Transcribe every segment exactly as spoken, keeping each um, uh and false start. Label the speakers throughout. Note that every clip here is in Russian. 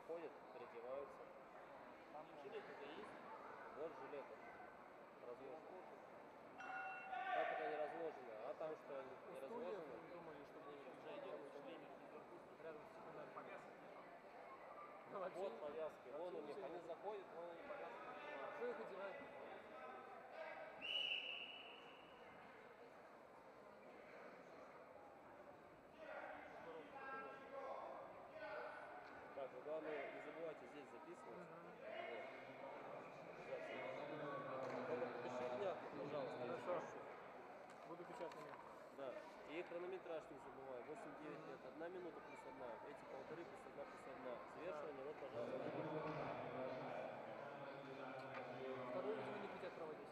Speaker 1: заходят, переодеваются.
Speaker 2: Жилеты-то есть?
Speaker 1: Вот жилеты разложены. Как это не разложено? А там что, они не разложены?
Speaker 2: Мы думали, что они уже делают шлемер рядом с секундной повязкой.
Speaker 1: Вот повязки, вон у них, они заходят, вон они повязки.
Speaker 2: Что их одевают?
Speaker 1: Так, ну главное, не забывайте здесь записывать. Uh-huh. Вот. Обязательно. Пиши внятно, пожалуйста.
Speaker 2: Хорошо. Буду печатать меня.
Speaker 1: Да. И хронометраж не забывай. восемь-девять лет. Одна минута плюс одна. Эти полторы плюс одна плюс одна. Взвешивание, вот, пожалуйста.
Speaker 2: Вторую, видимо, не хотят проводить.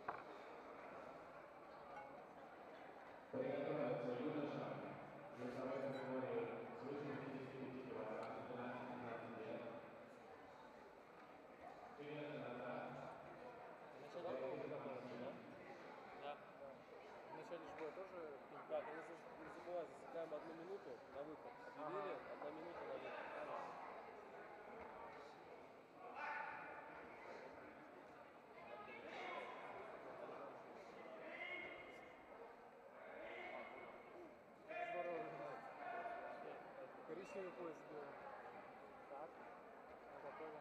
Speaker 3: Приготовиться юноша. Весовой категории свыше пятидесяти пяти килограмм, пятнадцать-пятнадцать лет. Примерно назад.
Speaker 1: Начать готовы готовиться, да?
Speaker 2: Да. В начале же боя тоже...
Speaker 1: Так, не забывай, засекаем одну минуту на выход. Объявили, ага. Одна минута на выход.
Speaker 2: Здорово. Коричневый пояс был. Так. Готово.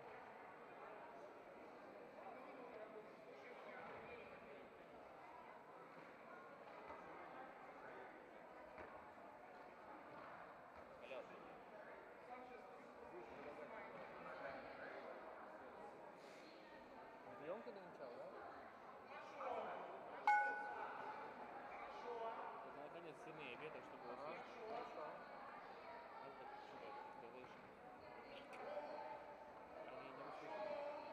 Speaker 2: Приемка до начала, да? Это наконец сильнее веток, чтобы было слышно. Хорошо. Это что-то повыше. Они не услышат.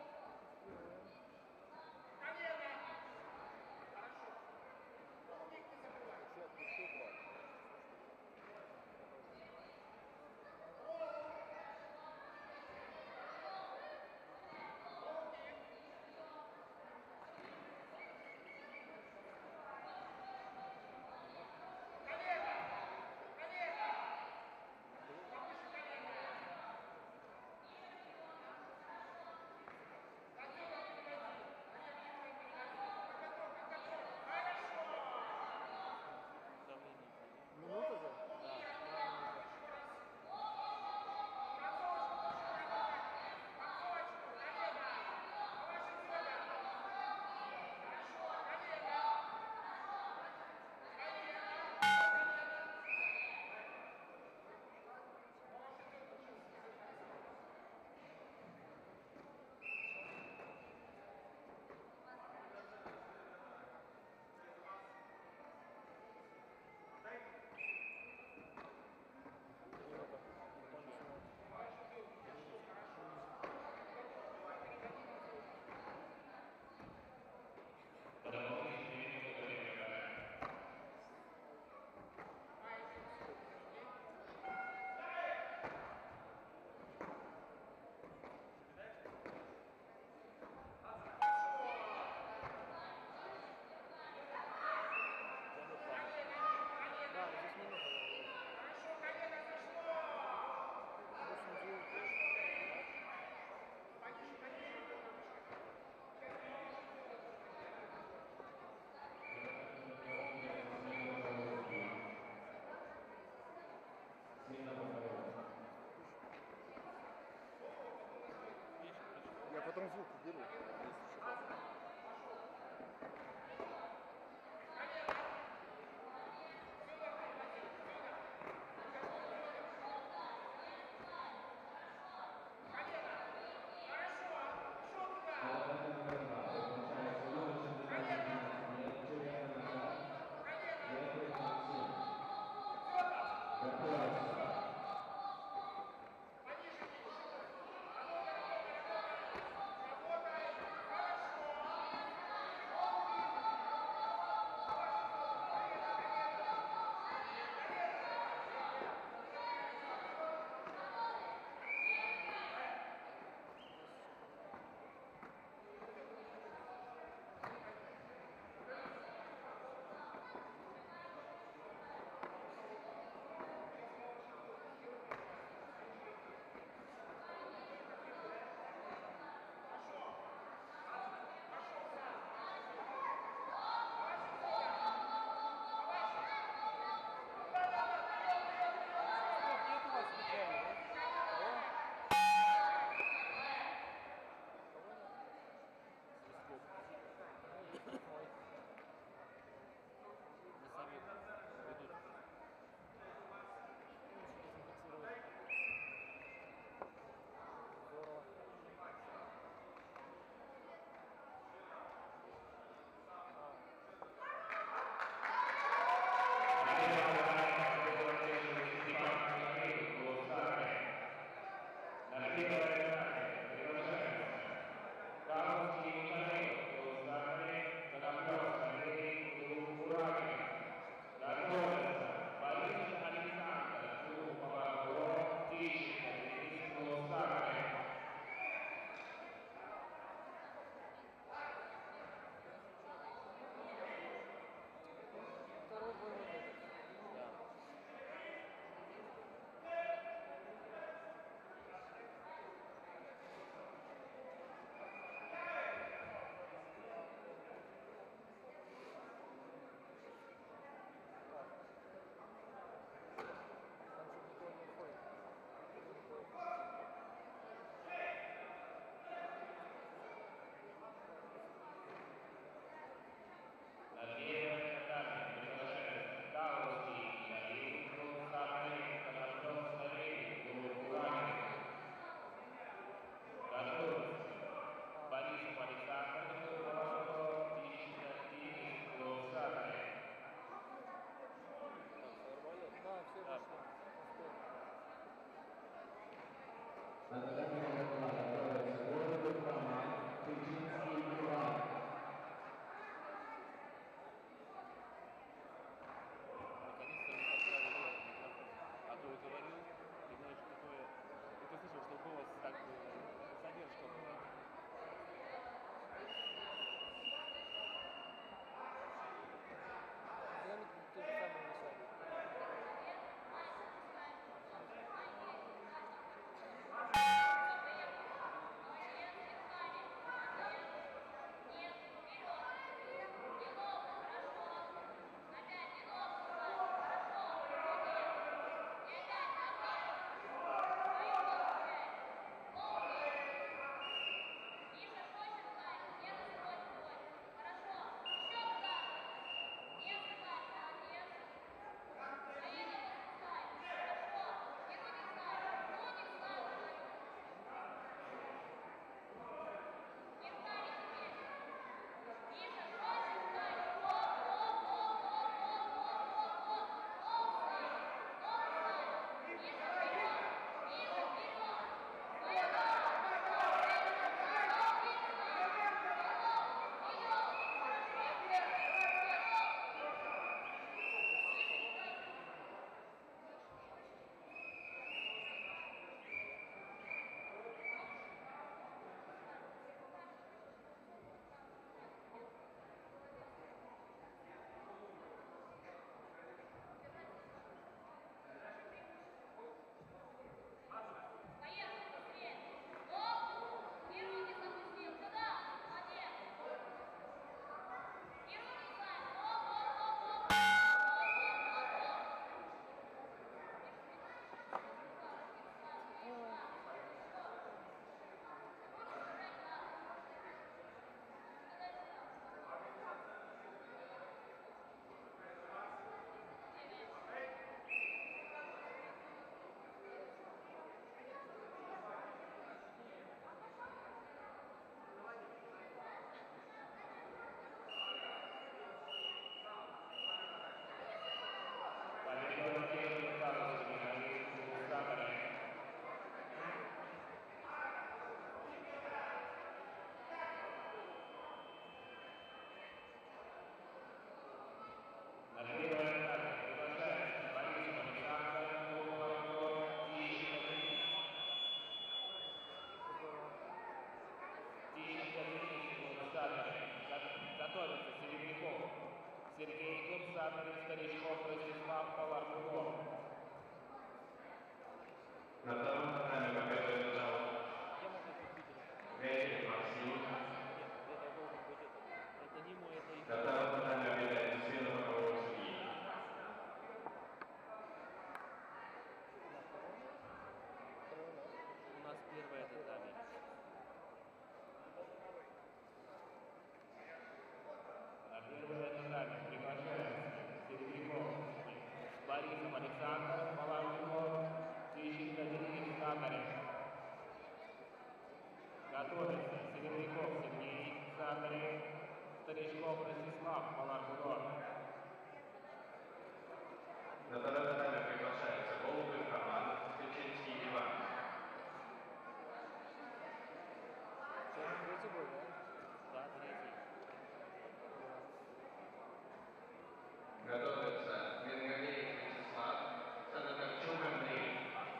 Speaker 1: Еще отпусти, брат.
Speaker 2: Минута же?
Speaker 1: Да.
Speaker 4: Я потом звук уберу.
Speaker 3: Хорошо. Национальная команда готовится город команд Тычинский Иван.
Speaker 2: Наконец-то мне поставили микрофон. А то я говорил, и знаешь, такое... И ты слышал, что голос так бы... Задержка была.
Speaker 1: Динамик то же самое начало.
Speaker 2: Готовится Серебряков. Сергей Курсанов, Старичков, Ростислав, Повар-Бугов.
Speaker 3: На втором канале победу одержал
Speaker 1: Я могу быть Питером.
Speaker 3: Ветер Максим.
Speaker 1: Нет, это должен быть это. Это не мой, это их.
Speaker 3: На втором канале победу Сына Покровский.
Speaker 1: На втором? Второй у нас.
Speaker 2: У нас первое это Дами. На первое это Дами. Приглашается Серебряков. Борисов Александр, Повар-Бугов, Тищенко Денис, Сахарев. Готовится Серебряков Сергей, Сахарев, Старичков Ростислав, Повар-Бугов.
Speaker 3: На втором канале приглашается голубых команд Тычинский Иван.
Speaker 1: Сейчас третий бой, да?
Speaker 2: Да, третий.
Speaker 3: Готовится Венгерей Вячеслав, Садокарчук Андрей.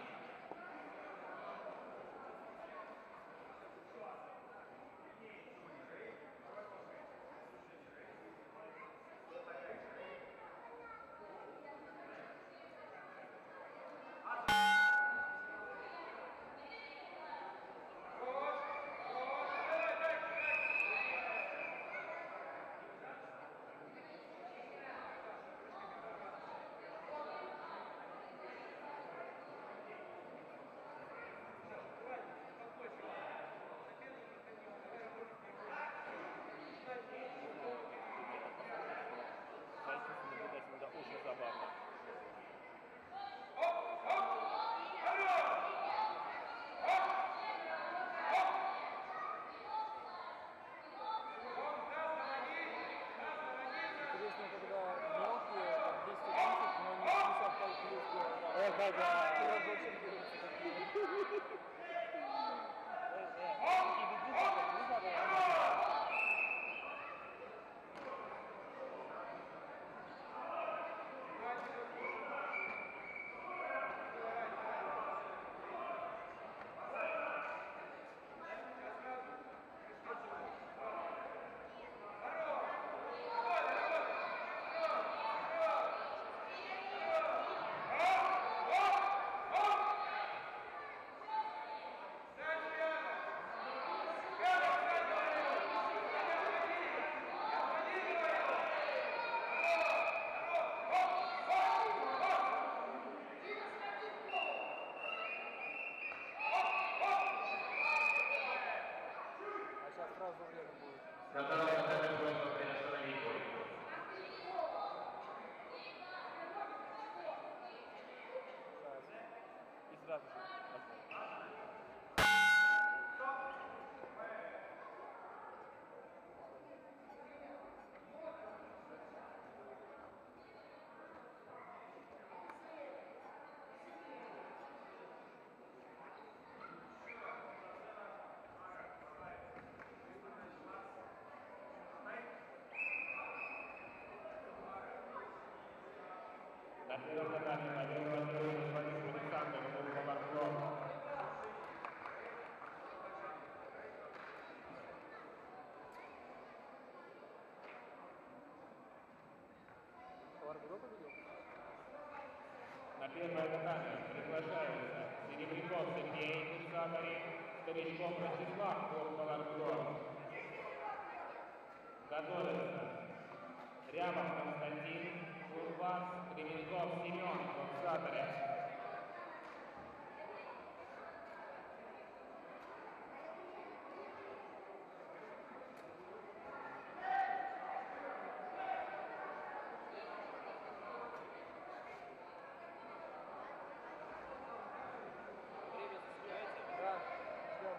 Speaker 2: Зайцев наблюдать иногда очень забавно.
Speaker 1: Интересно, когда мелкие, как десять одиннадцать, но они шестьдесят пять плюс.
Speaker 4: Ага, да.
Speaker 1: И разочек берутся такие.
Speaker 2: штраф еще. На первом задании Владимир Владимирович Владимир Александрович был Поварков.
Speaker 1: Поварков победил?
Speaker 2: На первое задание приглашаются Серебряков Сергей, Курсатори, Старичков Ростислав, Поварков. Готовятся Рябов Константин, Курбас, Кременков Семен, Курсатори.
Speaker 1: Время засекаете?
Speaker 4: Да, ждем.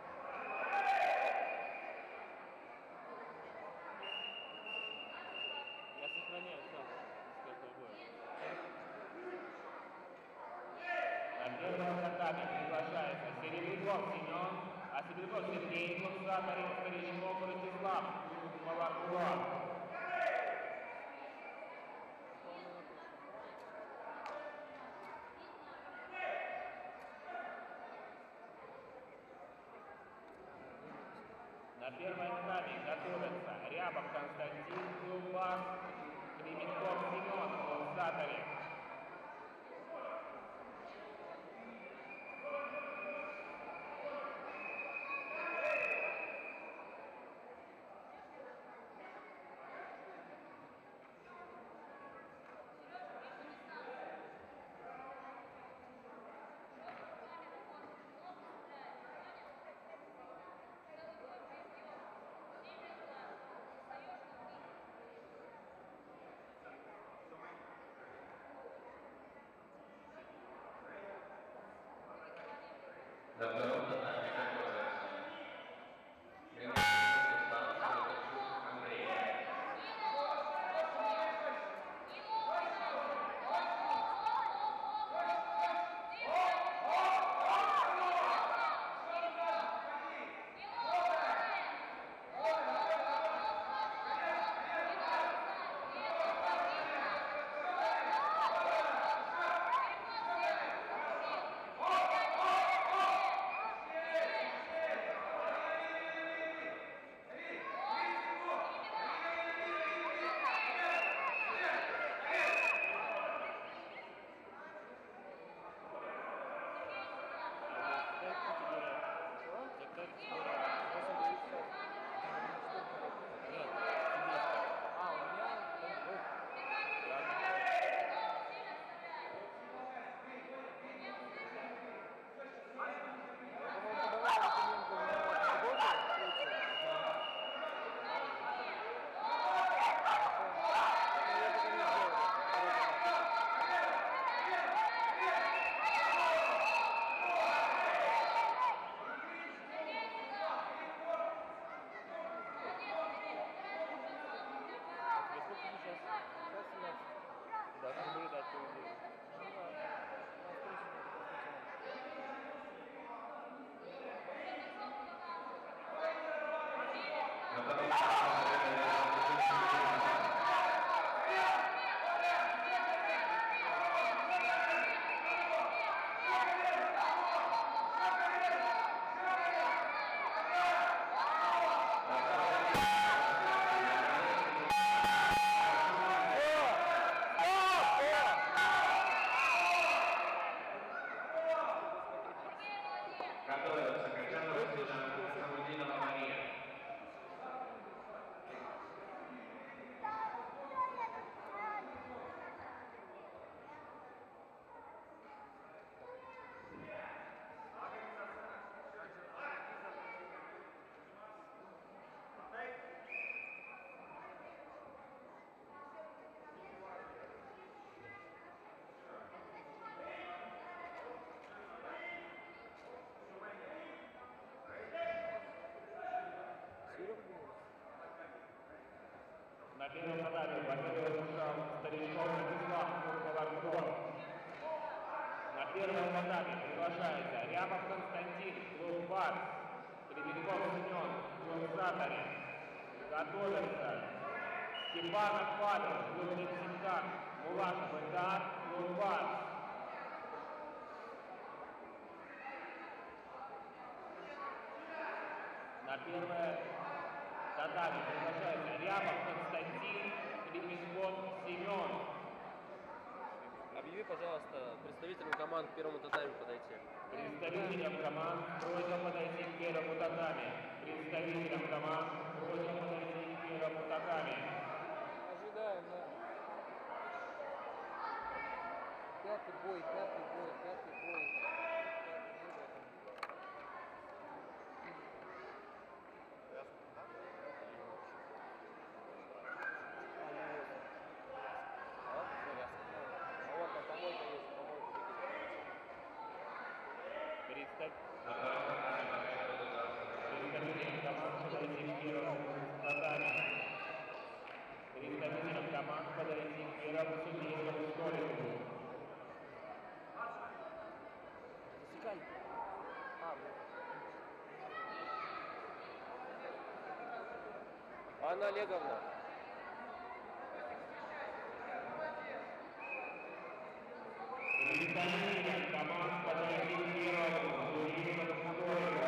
Speaker 2: Я сохраняю сам с каждого боя. На первом задании приглашается Серебряков Семен, а Серебряков Сергей, Курсатори, Старичков Ростислав, Поварков. На первое задание готовятся Рябов Константин, Курбас, Кременков Семен, Курсатори.
Speaker 3: На втором задании готовятся Кременков Вячеслав, Сергачук Андрей.
Speaker 2: первом татаме победу одержал Старичков Владислав, клуб «Артур». На первом татаме приглашается Рябов Константин, клуб «Барс», Гребенков Семен, клуб «Сатарин». Готовятся Степанов Павел, клуб «Лексикан», Мулашев Эльдар, клуб «Барс». На первое татами приглашается Рябов Константин, Гребенков Семен.
Speaker 1: Объяви, пожалуйста, представителям команд к первому татами подойти.
Speaker 2: Представителям команд просьба подойти к первому татами. Представителям команд просьба подойти к первому татами.
Speaker 5: Ожидаем, да. Пятый бой, пятый бой, пятый бой.
Speaker 2: Представителям команд подойти к первому татами. Представителям команд подойти к первому судейскому столику.
Speaker 5: Засекай. А,
Speaker 1: Анна Олеговна.
Speaker 2: Представителям команд подойти к первому судейскому столику.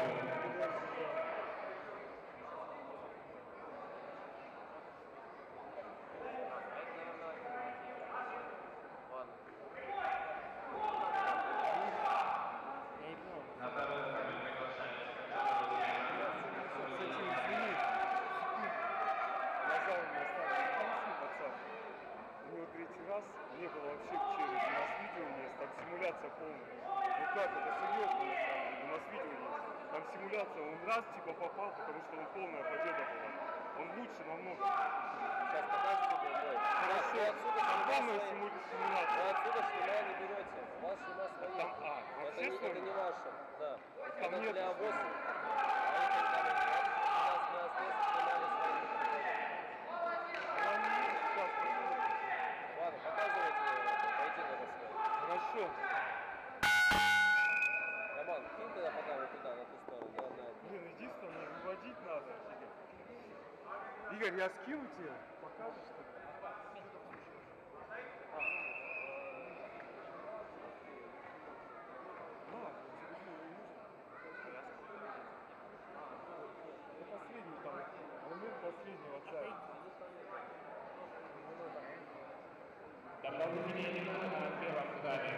Speaker 3: На втором татаме приглашается
Speaker 4: Кстати, извини. Нажал на старый пульс, пацан. У него третий раз не было вообще в челюсти. У нас видео есть, там симуляция полная. Ну как, это серьезно на самом деле. У нас видео есть. Там симуляция, он раз типа попал, потому что он полная победа была. Он лучше намного.
Speaker 1: Сейчас покажете бой.
Speaker 4: Хорошо,
Speaker 1: Вы отсюда
Speaker 4: там
Speaker 1: снимать
Speaker 4: полная
Speaker 1: свои-
Speaker 4: симу-
Speaker 1: Вы
Speaker 4: симуляция.
Speaker 1: отсюда снимая не берете. У вас снимать свои.
Speaker 4: Там, а,
Speaker 1: Это
Speaker 4: вообще
Speaker 1: не, это
Speaker 4: свои?
Speaker 1: не ваше. Да.
Speaker 4: Там
Speaker 1: Это
Speaker 4: нет
Speaker 1: для
Speaker 4: своих.
Speaker 1: восемь. А это там у нас для спец снимали свои.
Speaker 4: Я не вижу сейчас, почему.
Speaker 1: Ладно, показывайте поединок на свой.
Speaker 4: Хорошо.
Speaker 1: Роман, кинь тогда пока вот туда, на ту сторону. Да, да.
Speaker 4: Блин, единственное, выводить надо. Игорь, я скину тебе. Покажешь, что ли? А. На, телефон не нужен. Ну, последний там. Момент последнего царя.
Speaker 2: Дополнительные минуты на первом татаме.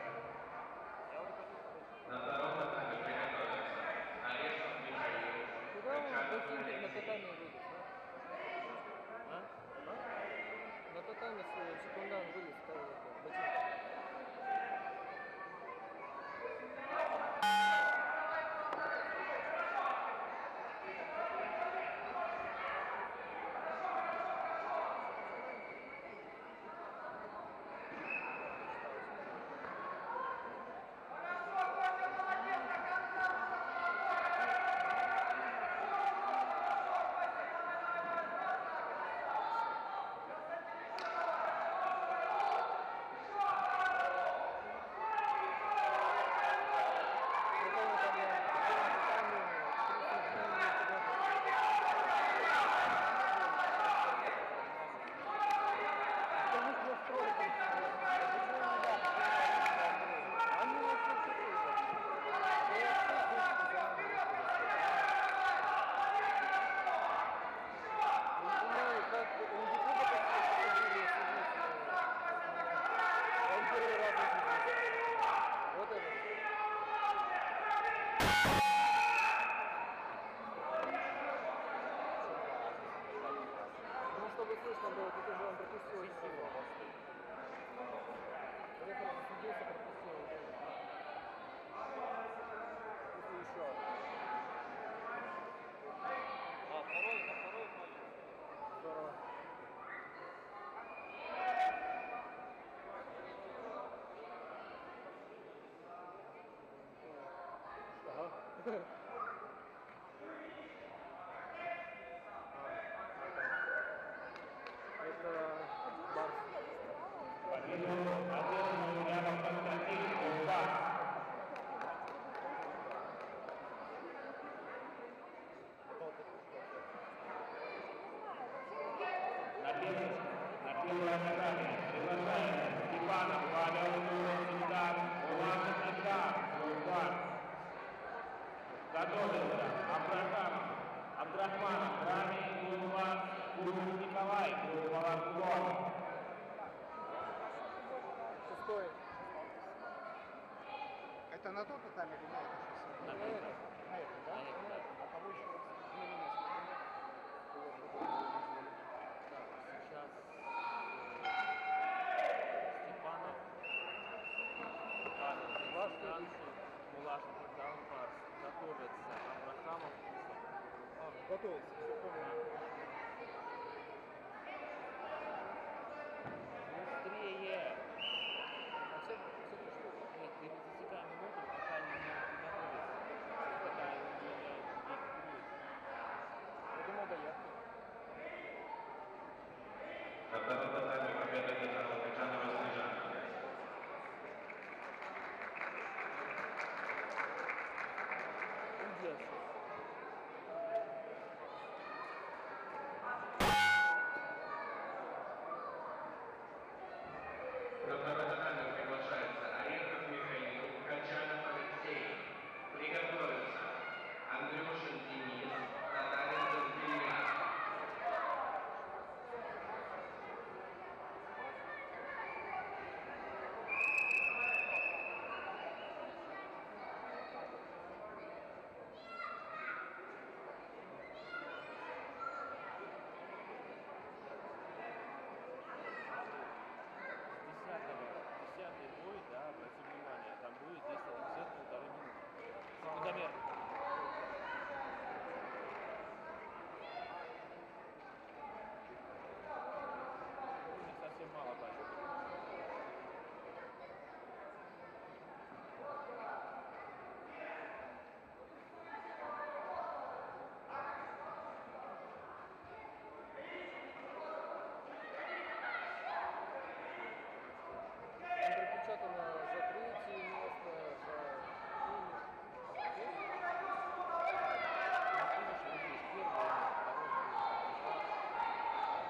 Speaker 3: На втором татаме приготовиться. Орешков Михаил.
Speaker 5: куда он ботинки на татами вылез, а? А? На татами свой секундант вылез, ставил это, ботинки. слышно было, тут уже он пропустил силу. Рефер засудился, пропустил. Если еще.
Speaker 1: А, второй, а второй матч.
Speaker 5: Здорово. Ага.
Speaker 2: Готовится Абрахамов, Абдрахманов, Рами, Кузьман, Кузьмин Николай, Кузьман Кулон.
Speaker 5: Шестой.
Speaker 6: Это на тот татами или на это шоссе?
Speaker 2: На
Speaker 5: На
Speaker 2: это.
Speaker 5: это.
Speaker 6: На это, да?
Speaker 2: На это, да.
Speaker 6: А кого еще знаменитый?
Speaker 2: Так, сейчас Степанов, Павел, Влашевич, Мулашев, Даунбарс, готовится Абрахамов.
Speaker 5: А, готовится. Все понял.
Speaker 2: Быстрее!
Speaker 5: А все, все пришло.
Speaker 2: Нет, перезасекаем минуту, пока они не приготовятся. Пока они не экипируют.
Speaker 5: Я думал, доярки.
Speaker 3: На втором татаме победа Петра Лукачанова Снежана.
Speaker 5: Индия.
Speaker 3: На второй татаме приглашается Орехов Михаил, Качанов Алексей. Приготовиться. Андрюшин Денис, Татаринцев Демьян.
Speaker 2: С десятого, десятый бой, да, обрати внимание, там будет здесь офицер полторы минуты. Секундомер. У них совсем мало бачит.
Speaker 5: Там пропечатано за третье место, за финиш.
Speaker 2: Финиш, вот здесь первое место, второе место.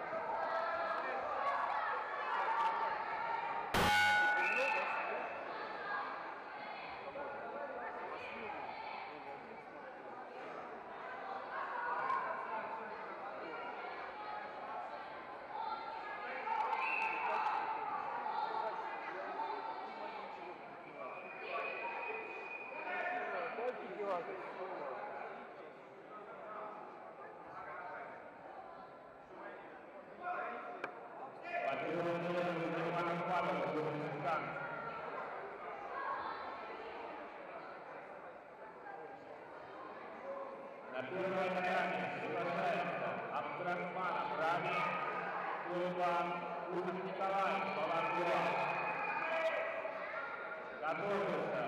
Speaker 5: Дайте дела.
Speaker 2: По первому номеру Иван Ахматов, Туркменистан. На первой татаме приглашается Абдрахманов, Рами, Кузьман, Кузьмин Николай, Балангула. Готовится.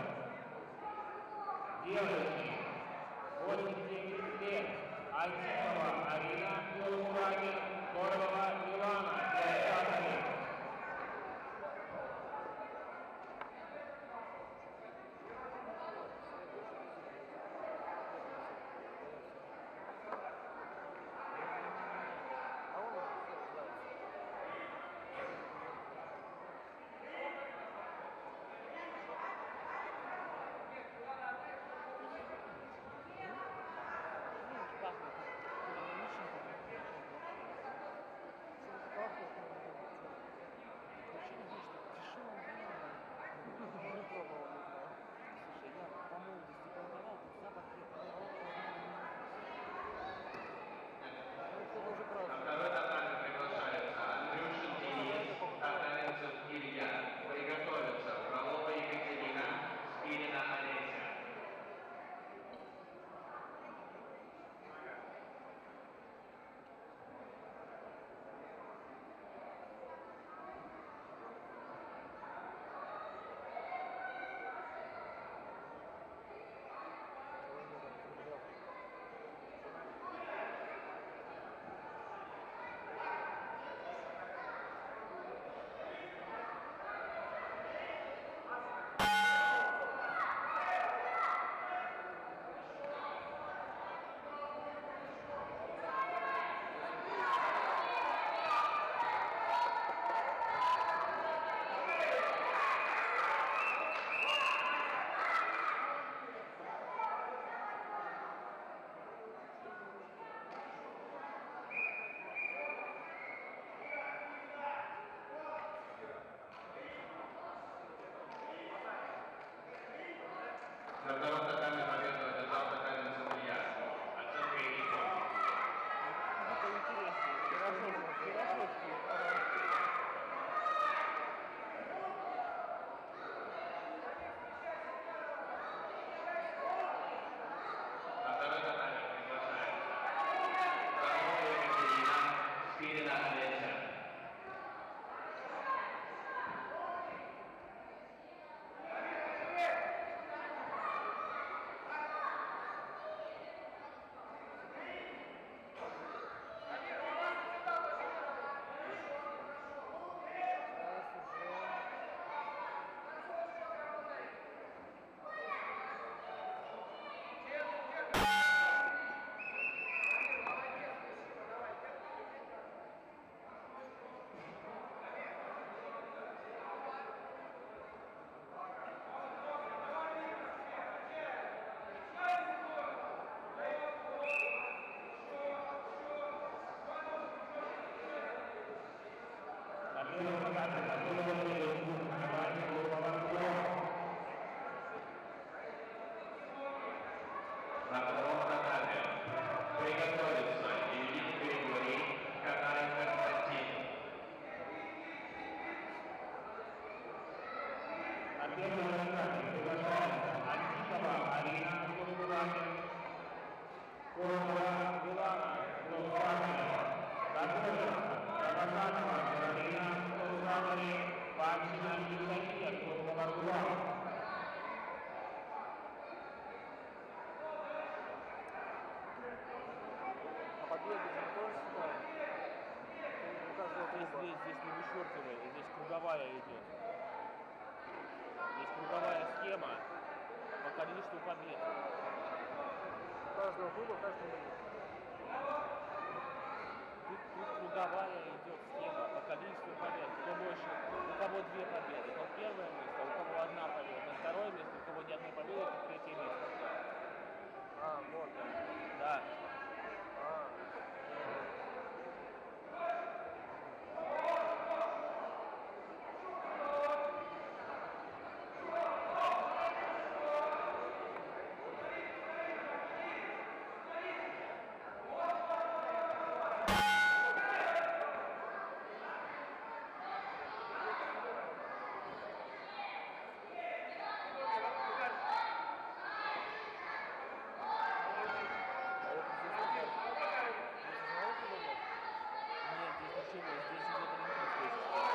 Speaker 2: Девушки, восемьдесят лет, Альтимова, Арина, Юркурами, Горлова, Милана, Яйцатами.
Speaker 5: А он уже всех знает.
Speaker 2: Видишь, пахнет.
Speaker 3: На втором татаме победу одержал татамин Сумрияс. Оценка и итог.
Speaker 2: Это интересно. Пирожочки, пирожочки.
Speaker 3: На второй татаме приглашается Францова Екатерина, Спирина Олеся. На втором татаме приготовиться Ильин Григорий, Канаев Константин. На первом татаме приглашается Антипова Алина Куркурамин, Куркура Милана Куркурамин, Готовится Рамазанова Каролина Куркурамин, Панчина Евдокия Куркурамин.
Speaker 5: Победа же тоже сюда. У каждого
Speaker 2: Здесь,
Speaker 5: клуба.
Speaker 2: здесь, здесь не вычеркивай, здесь круговая идет. Здесь круговая схема по количеству побед.
Speaker 5: У каждого клуба, каждый момент.
Speaker 2: Тут, тут круговая идет схема по количеству побед. Кто больше, у кого две победы, тот первое место, у кого одна победа, второе место, у кого ни одной победы, то третье место.
Speaker 5: А, вот.
Speaker 2: Да.
Speaker 5: А.
Speaker 2: Нет, здесь ничего, здесь идет олимпийская система.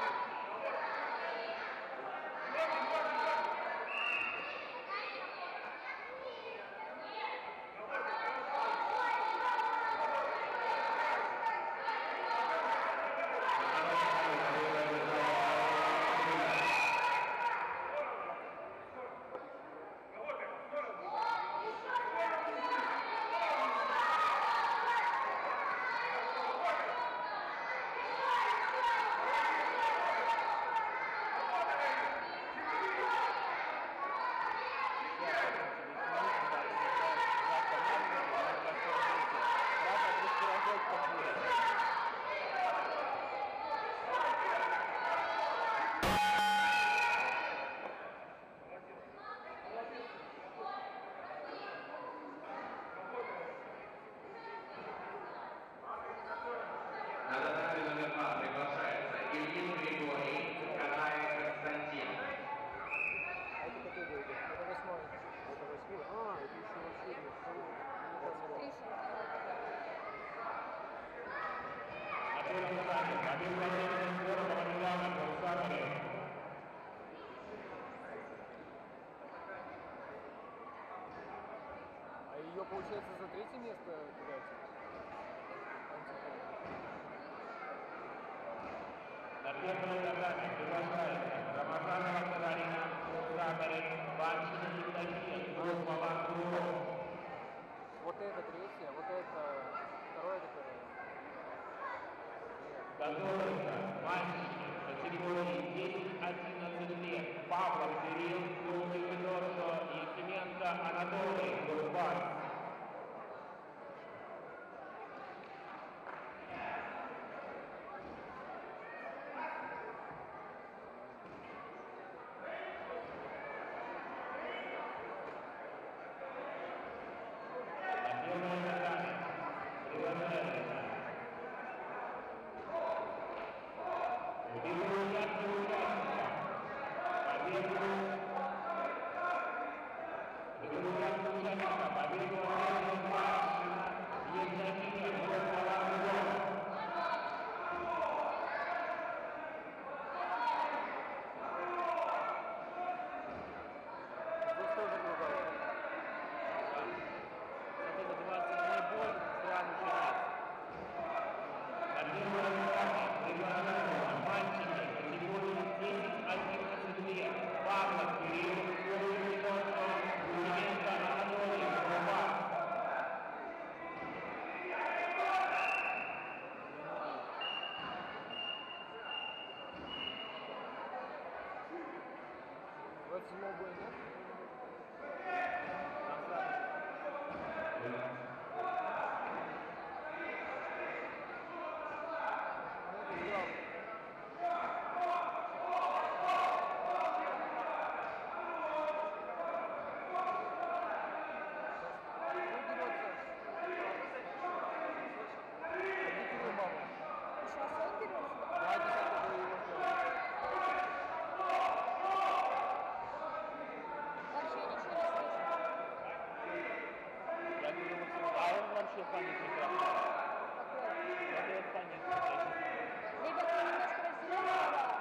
Speaker 3: На татаме номер два приглашается Ильин Григорий, Канаев Константин.
Speaker 5: А это какой был? Это восьмой. Это восьмой. А, это еще вообще нет.
Speaker 3: На первом татаме победу Владимира Скорова Милана Куркурамин.
Speaker 5: А ее, получается, за третье место кидать?
Speaker 3: На первом татаме приглашается Рамазанова Каролина Куркурамин, Панчина Евдокия Куркурамин.
Speaker 5: Вот это третье, вот это второе, это первое.
Speaker 3: Готовится мальчики категории десять-одиннадцать лет. Павлов Кирилл, Юрий Федорцо, Ефименко Анатолий, Курбан. На
Speaker 5: Здесь тоже другая.
Speaker 2: Это называется наиболь странный жрец. На первом этапе регламента мальчики категории десять одиннадцать лет. Павлов Кирилл, Кузьменко Анатолий, Рубак.
Speaker 5: двадцать седьмого боя нет? Ну, это сделал. Ну, берется. Идите за маму.
Speaker 7: Сейчас он берется?
Speaker 5: Да, десятый бой его сделал.
Speaker 7: Вообще ничего не слышно.
Speaker 2: Я говорю, Максим, а он вообще память не красавец.
Speaker 7: Какой?
Speaker 2: Вот этот память красавец.
Speaker 7: Либо ты немножко разделен, либо...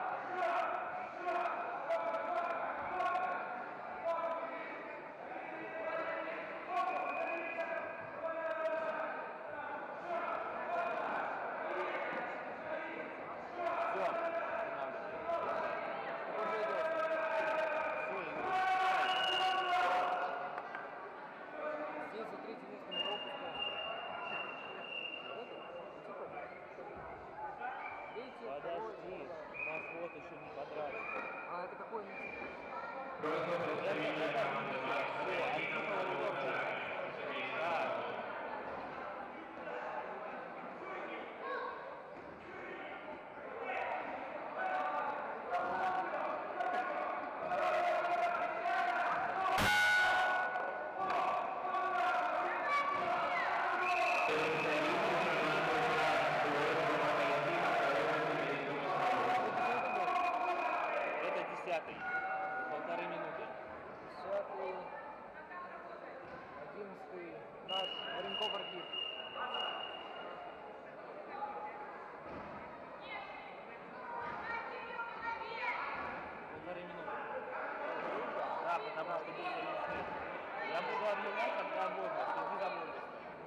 Speaker 2: Все,
Speaker 5: Уже идет. Здесь за третье место на голову пускай. Вот это? Типа. Третье, второе,
Speaker 2: подожди,
Speaker 5: да.
Speaker 2: у нас вот еще не подрались.
Speaker 5: А это какой место?
Speaker 2: Это, это, все, Антипова Лёвка. Да. Это десятый. Полторы минуты.
Speaker 5: Десятый, одиннадцатый, наш Варенков Архив.
Speaker 2: Полторы минуты. Да, потому что будет свет. Я буду объявлять, когда можно. Следи за мной.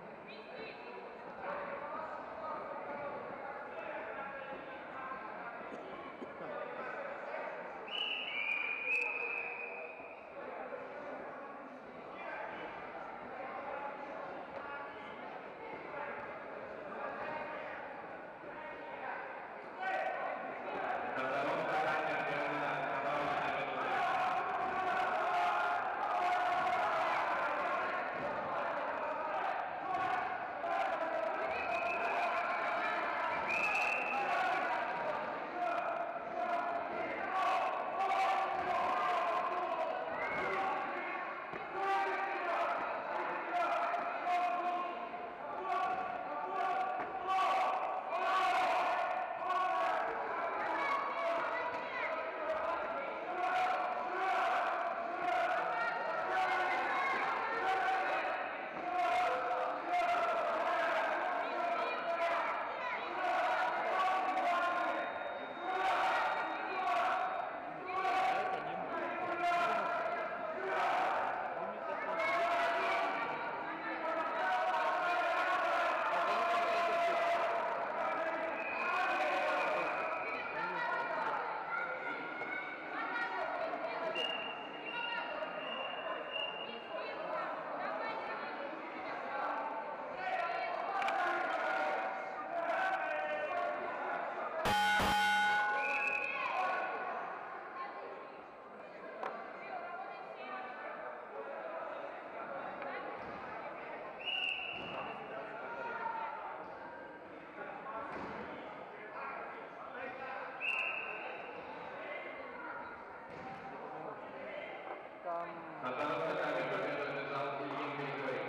Speaker 5: Там...
Speaker 3: Пожалуйста, камеры, подготовьте зал к середине категории.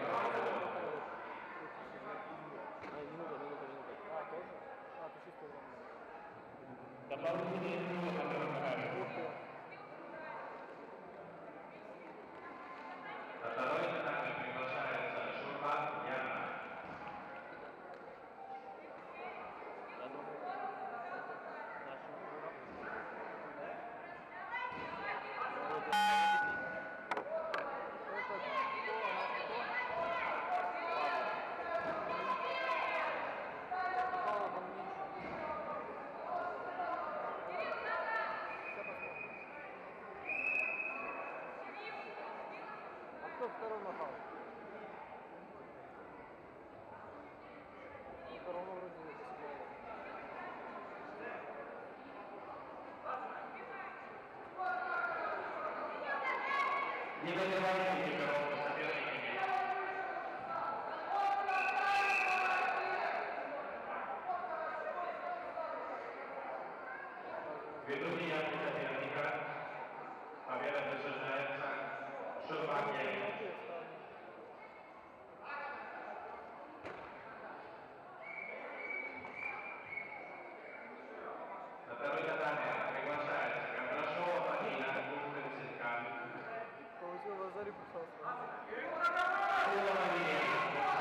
Speaker 5: А, минута, минута, минута. А, тоже? А, ты чисто время.
Speaker 2: Дополнительные минуты, которые нравятся.
Speaker 5: Ух ты.
Speaker 3: На второй этапе приглашается
Speaker 5: тот второй нокаут. Второго вроде не посмотрел.
Speaker 3: Не добивайте никакого соперника. Ввиду неявки соперника, победа присуждается Шурбаке. На второй татаме приглашается Кондрашова Марина, Куртенцинка.
Speaker 5: Получил Лазарь пришел сразу.
Speaker 3: Кулова Елена.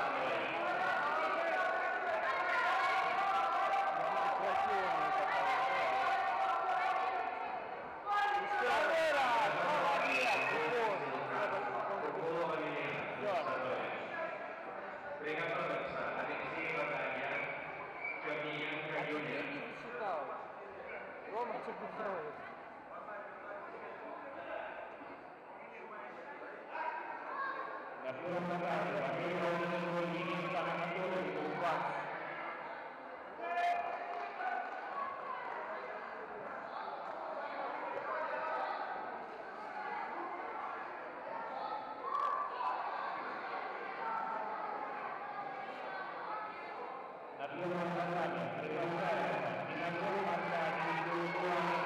Speaker 3: Приготовиться Алексей Ватанья, Черниенко Юлия.
Speaker 5: Не засчитал. Рома, что ты делаешь?
Speaker 3: На первом татаме победа у Ильича Анатолий Кузбасс. На первом татаме приглашается Пинаков Аркадий Гуркуанов.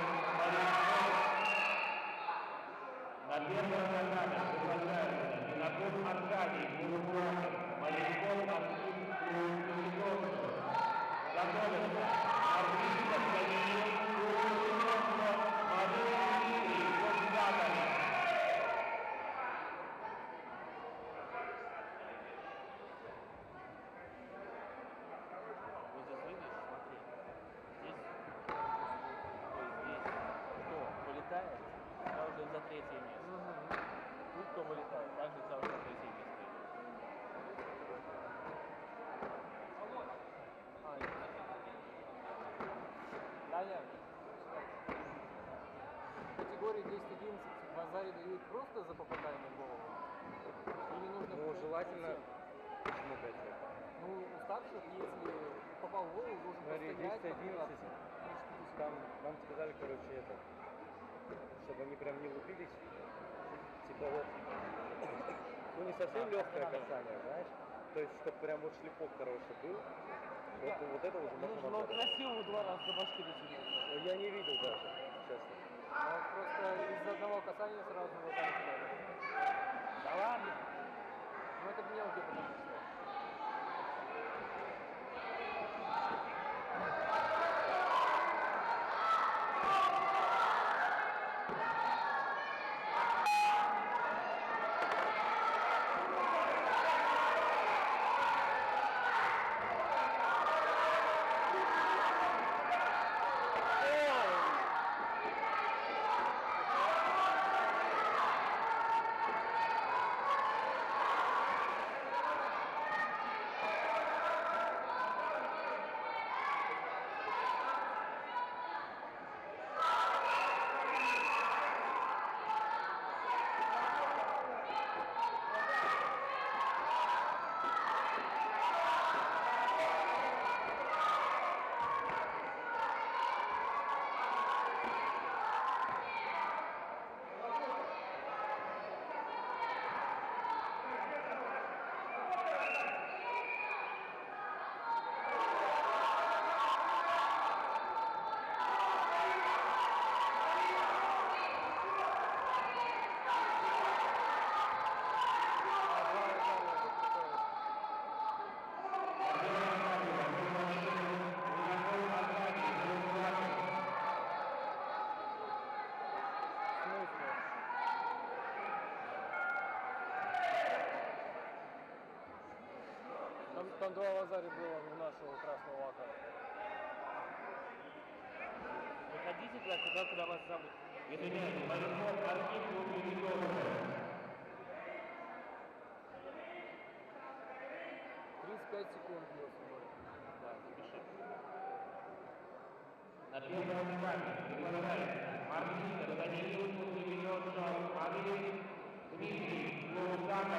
Speaker 3: На первом татаме приглашается Пинаков Аркадий Гуркуанов. Маленков Артур Куликович. Готовится арбитр Даниил Куликович. Мария Дмитрий Козгатов.
Speaker 2: Вот здесь видишь, смотри. Здесь, ой, здесь кто вылетает, сразу же за третье место. Тут кто вылетает, также сразу за третье место идет.
Speaker 5: А, Даня, в категории десять одиннадцать в Азаре дают просто за попадание в голову? Или нужно...
Speaker 1: Ну, желательно...
Speaker 5: коэффициент?
Speaker 1: Почему пять лет?
Speaker 5: Ну, у старших, если попал в голову, должен
Speaker 1: Смотри,
Speaker 5: постоять,
Speaker 1: десять одиннадцать,
Speaker 5: попытаться.
Speaker 1: там нам сказали, короче, это, чтобы они прям не лупились, типа вот, ну не совсем легкое касание, знаешь, то есть, чтобы прям вот шлепок хороший был, вот, вот это уже можно
Speaker 2: Нужно
Speaker 1: назвать.
Speaker 2: красиво два раза до башки дотянуть.
Speaker 1: Ну, я не видел даже, честно.
Speaker 5: А просто из одного касания сразу вот так надо.
Speaker 2: Да ладно.
Speaker 5: Ну это мелкий, потому что. Там, там два лазаря было у нашего красного лака.
Speaker 2: Выходите туда, куда, куда вас зовут.
Speaker 3: Извиняюсь, Маленков Архип Куликович.
Speaker 5: тридцать пять секунд было с собой.
Speaker 2: Да, запиши.
Speaker 3: На первом этапе приглашается арбитр Даниил Куликович, арбитр Дмитрий Луганов.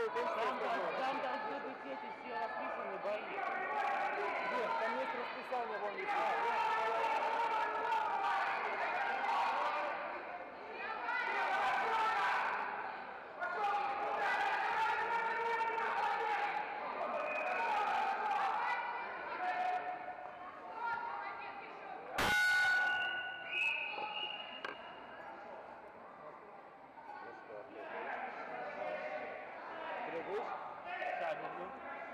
Speaker 5: кончится
Speaker 2: Там,
Speaker 5: разговор.
Speaker 2: там должны быть эти все расписаны бои.
Speaker 5: Нет, там есть расписание, вон есть.
Speaker 1: Ну что, требуешь?
Speaker 2: Да, люблю.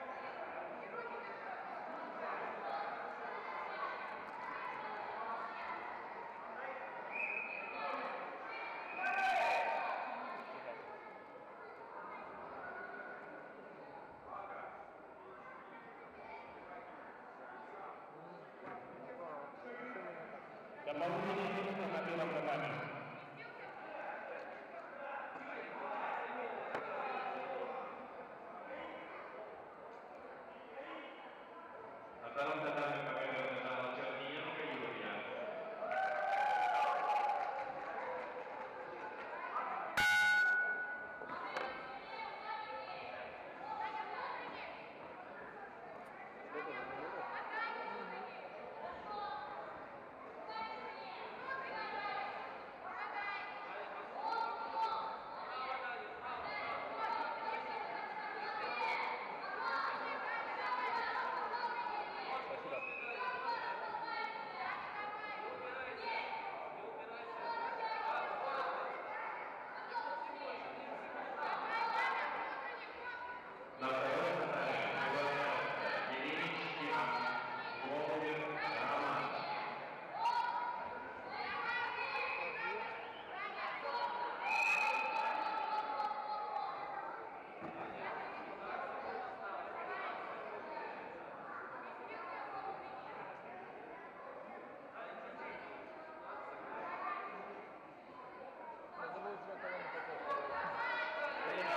Speaker 3: Дополнительные минуты на первом татаме. На втором татаме победу одержала Черниенко Юлия.
Speaker 1: Сколько же минут? Спасибо.
Speaker 3: На втором татаме приглашается Еленичкин Голубев Роман.
Speaker 5: Назову уже кого-нибудь такого.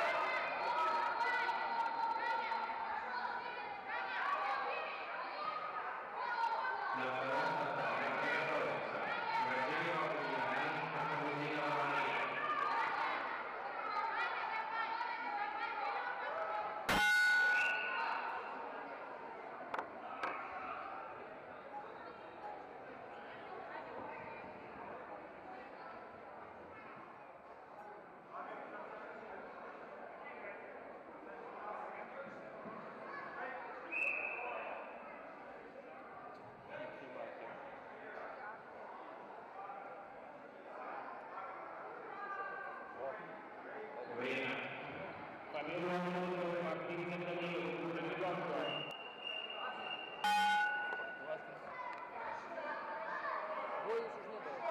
Speaker 3: На втором татаме приготовился Васильев Ульяна Ахмадинова Мария. Время. Победу одержал Максим Данилов, уже ребенка.
Speaker 5: Боя еще ж не было.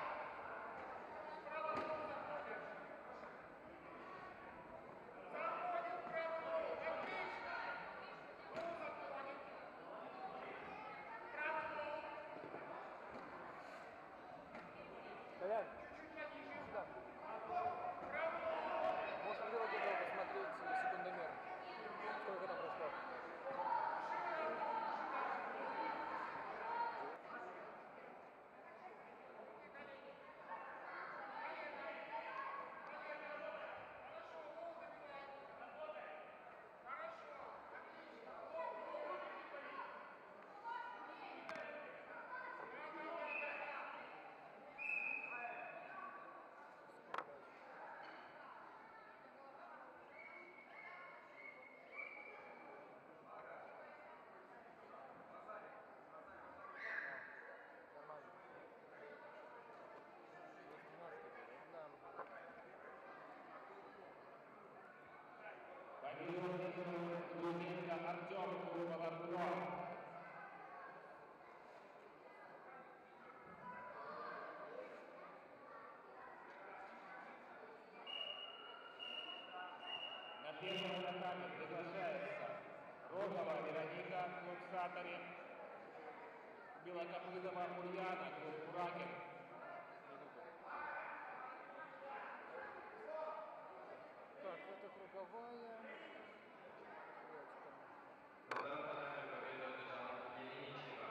Speaker 5: Колян, сюда. Можешь в приложение посмотреть секундомер. Сколько там прошло? Нормально.
Speaker 3: Победу одержал Глубинка Артем, группа «Лабрадор». На первом татаме приглашается Рогова Вероника, клуб «Сатори», Белокопытова Ульяна, клуб «Курагин».
Speaker 5: Так, это круговая.
Speaker 3: На втором татаме победу одержала Еленичева.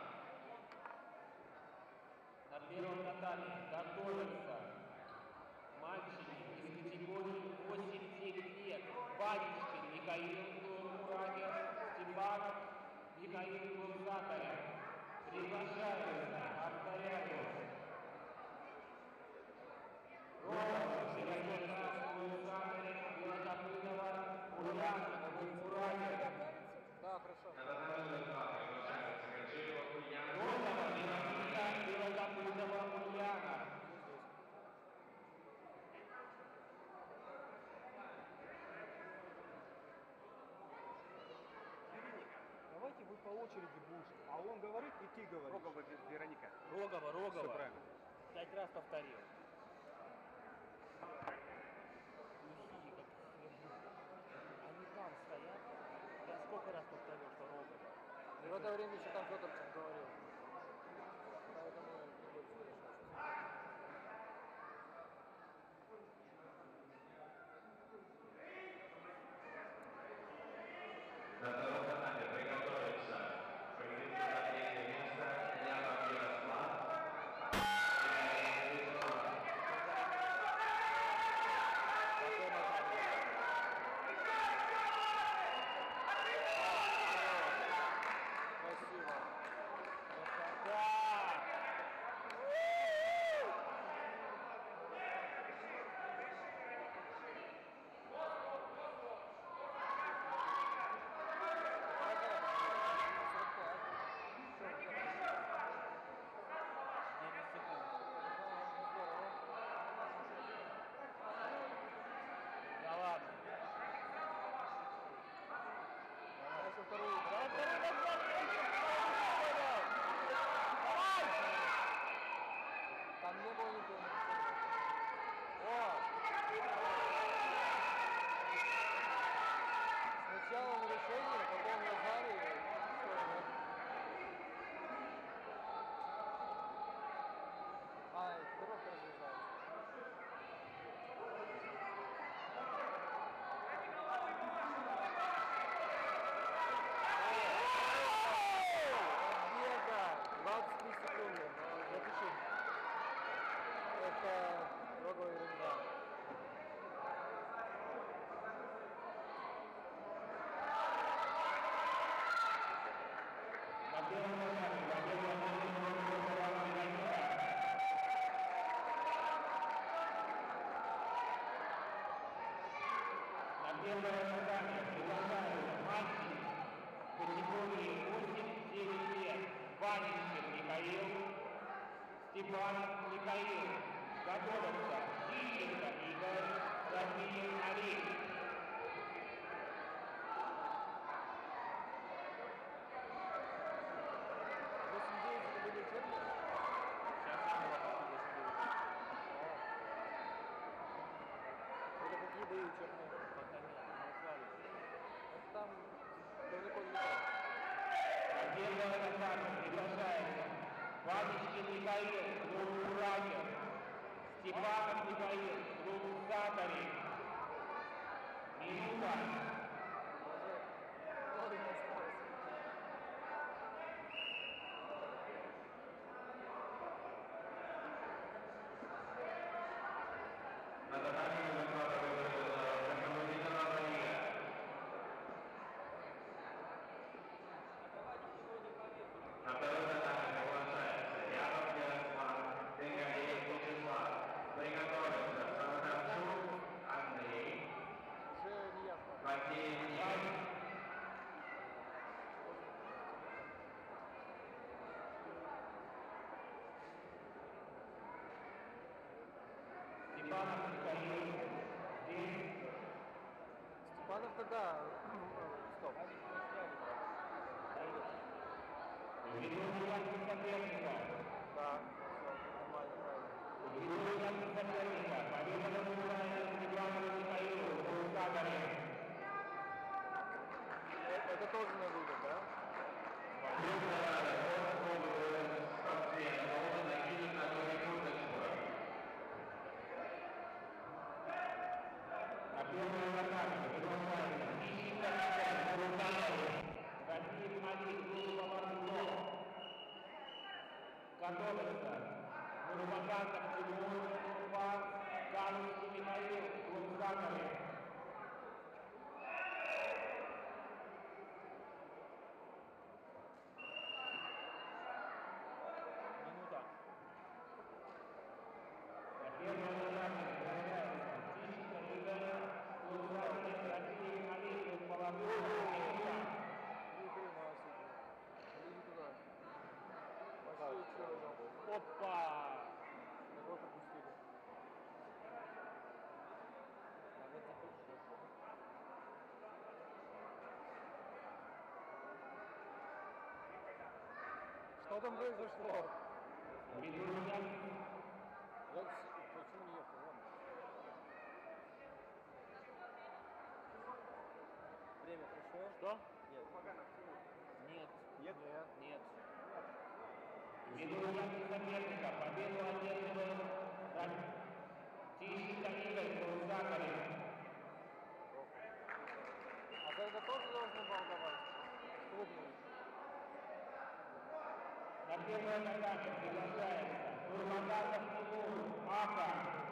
Speaker 3: На первом татаме готовятся мальчики из категории восемь-девять лет. Банечкин Михаил Курагин, Степанов, Михаил Гурзакарев. Приглашается, повторяю. Рогова, Сергей Гурзакарев, Белокопытова, Ульянова, Курагин.
Speaker 5: Да, хорошо.
Speaker 3: Рогова, Белокопытова, Ульянова.
Speaker 1: Давайте вы по очереди будешь, а он говорит, и ты говоришь.
Speaker 6: Рогова Вероника.
Speaker 2: Рогова, Рогова.
Speaker 1: Все правильно.
Speaker 2: Пять раз повторил. Глухие, как они там стоят. Я сколько раз повторил, что Рогова.
Speaker 5: И в это время еще там Федорчик говорил. Поэтому не буду слышать.
Speaker 3: На втором этапе приготовиться. Прыгните на третье место. Янов Ярослав.
Speaker 5: Спасибо.
Speaker 2: девять секунд. Да ладно.
Speaker 5: Давай со вторую.
Speaker 2: Давай, второй назад.
Speaker 5: Там не было никого. О! Сначала нарушение, потом Лазарь и все. А, и второй разрезается. Победа! двадцать три секунды. Запиши. Это Рогова ерунда.
Speaker 3: На первом этапе победу Рогова Вероника. На первом этапе приглашаются мальчики категории восемь-девять лет. Ванинский Михаил, Степанов Михаил. Готовятся Ищенко Игорь, Рафиев Олег.
Speaker 5: восемь девять это были учебники?
Speaker 2: Сейчас я не могу
Speaker 5: Это какие дают учебные?
Speaker 2: пока нет, назвали.
Speaker 5: Это там далеко не так.
Speaker 3: На первом этапе приглашается Ваничкин Михаил, клуб Урагин. Степанов Михаил, клуб Сахарин. Минута.
Speaker 5: Ладно, не осталось.
Speaker 3: На дорогие закладывается Коммунитарная лига. На втором этапе приглашается Янов Ярослав, Денгареев Вячеслав. Приготовиться Саватарчук Андрей,
Speaker 5: Уже не ясно.
Speaker 3: Василий Иван. Степанов Михаил. Здесь
Speaker 5: Степанов тогда... Стоп.
Speaker 3: ведущий соперника.
Speaker 5: Да, все, нормально, правильно.
Speaker 3: Ведущий соперника. Победа называется Степанову Михаилу, Курсагаре.
Speaker 5: Это, это тоже на выбор, да?
Speaker 3: На первом этапе приглашается Ищенко Игорь, Курсагаре. Рафиев Олег, группа Мордо. Готовится Нурмагандов Тимур, Уфа, Галузский Михаил, Курсагаре.
Speaker 2: Опа!
Speaker 5: Кого пропустили? А вот теперь что? Что там произошло?
Speaker 3: Медведев.
Speaker 5: Вот с- почему не ехал? Вон. Время пришло?
Speaker 2: Что?
Speaker 5: Нет.
Speaker 2: Нет.
Speaker 5: Нет? Нет.
Speaker 2: Нет.
Speaker 3: Ведущий соперника победу одерживает Тищенко Игорь Крузакарев.
Speaker 5: А за это тоже должны был давать? Клубный.
Speaker 3: На первой атаке приглашается Нурмагомедов Тимур, Мака.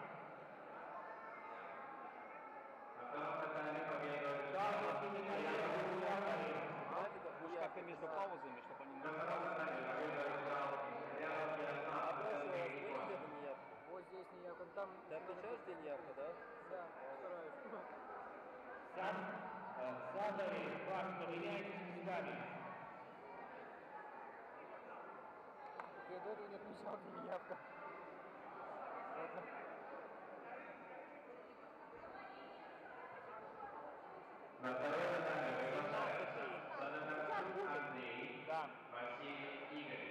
Speaker 3: На втором атаке победу Тищенко Игорь Крузакарев.
Speaker 2: Лучше как-то между паузами, чтобы они
Speaker 3: На втором атаке победу одержал Рядом
Speaker 5: А прошлый раз были
Speaker 3: Ярослав.
Speaker 5: где-то неявка? Вот здесь неявка. Там... Ты отмечаешь, где неявка, да? Да, стараюсь.
Speaker 3: Сам Садовый, ваш поменяйтесь местами.
Speaker 5: Я до этого не отмечал, где неявка. Ладно.
Speaker 3: На второй этапе приглашается Санаторчук Андрей,
Speaker 2: Да.
Speaker 3: Василий Игорь.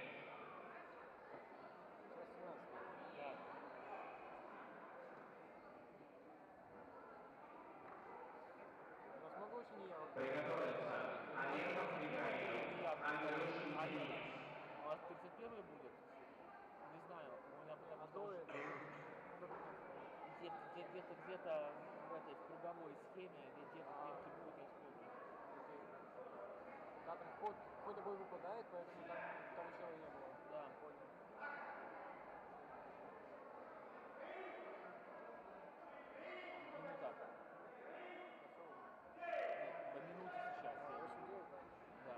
Speaker 5: Сейчас семнадцать.
Speaker 2: Да.
Speaker 5: У нас много очень неявок.
Speaker 3: Приготовиться. Олегов Михаил, Андрюшин Денис.
Speaker 2: У вас тридцать первый будет? Не знаю. У меня потому
Speaker 5: А
Speaker 2: что
Speaker 5: до этого?
Speaker 2: где-то где- где-то где-то в этой в круговой схеме, где где-то стрелки будут, я вспомню.
Speaker 5: Да, там ход, какой-то бой выпадает, поэтому там того человека не было.
Speaker 2: Да.
Speaker 5: Понял.
Speaker 2: Минута.
Speaker 5: Пошел.
Speaker 2: Нет, по минуте сейчас. я
Speaker 5: восемь девять, да?
Speaker 2: Да.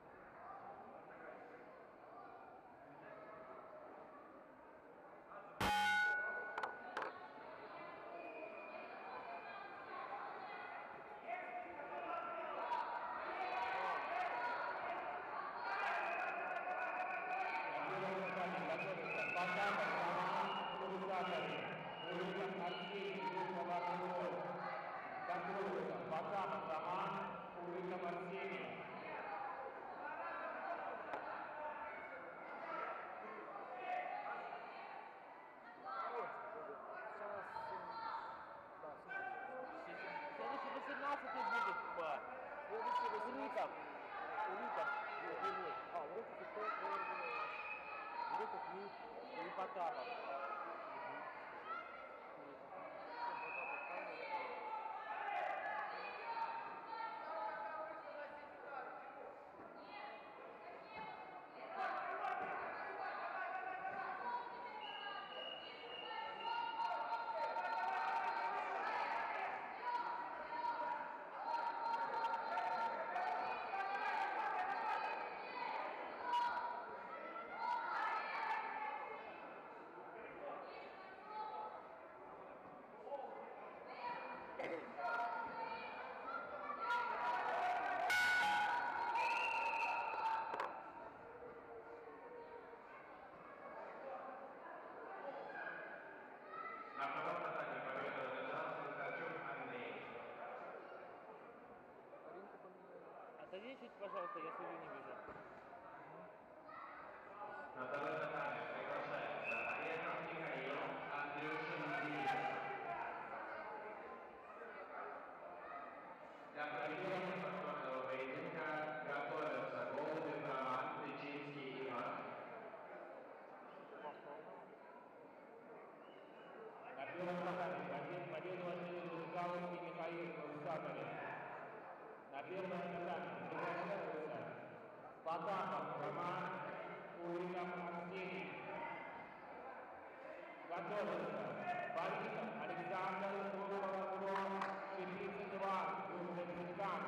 Speaker 3: На первом этапе готовится Потапов Роман Крузакарев, Улитов Арсений, Юркова Кровь. Готовится Потапов Роман, Улитов Арсений.
Speaker 5: Сейчас семь... Да, семнадцать.
Speaker 2: Следующий восемнадцатый будет по
Speaker 5: Следующий
Speaker 2: Улитов.
Speaker 5: восемнадцать.
Speaker 2: Улитов.
Speaker 5: Григорий. А, Урыков и кто? Урыков и...
Speaker 2: И Потапов.
Speaker 3: На втором этапе победу одержал Санаторчук Андрей.
Speaker 5: Ринку поменяли.
Speaker 2: Отойди чуть, пожалуйста, я судью не вижу.
Speaker 3: На второй этапе приглашается Олегов Михаил, Андрюшин Денис. Для проведения повторного поединка готовятся Голубев Роман, Тычинский Иван. На первом этапе побед- победу одерживает Лукавский Михаил Крузакарев. На первом этапе приглашаются Потапов Роман, Улитов Арсений. Готовится Борисов Александр, Суркова Кровь, тридцать два, Узбекистан.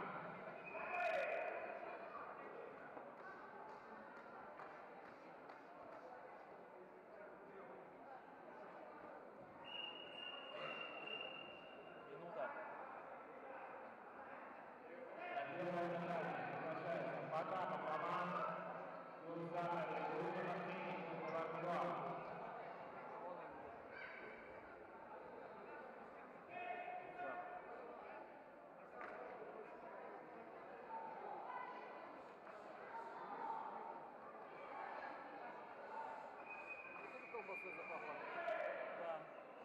Speaker 2: Минута.
Speaker 3: На первом этапе приглашается Потапов Роман, Крузакарев, Улитов Арсений, Суркова Кровь.
Speaker 5: свой запахал.
Speaker 2: Да.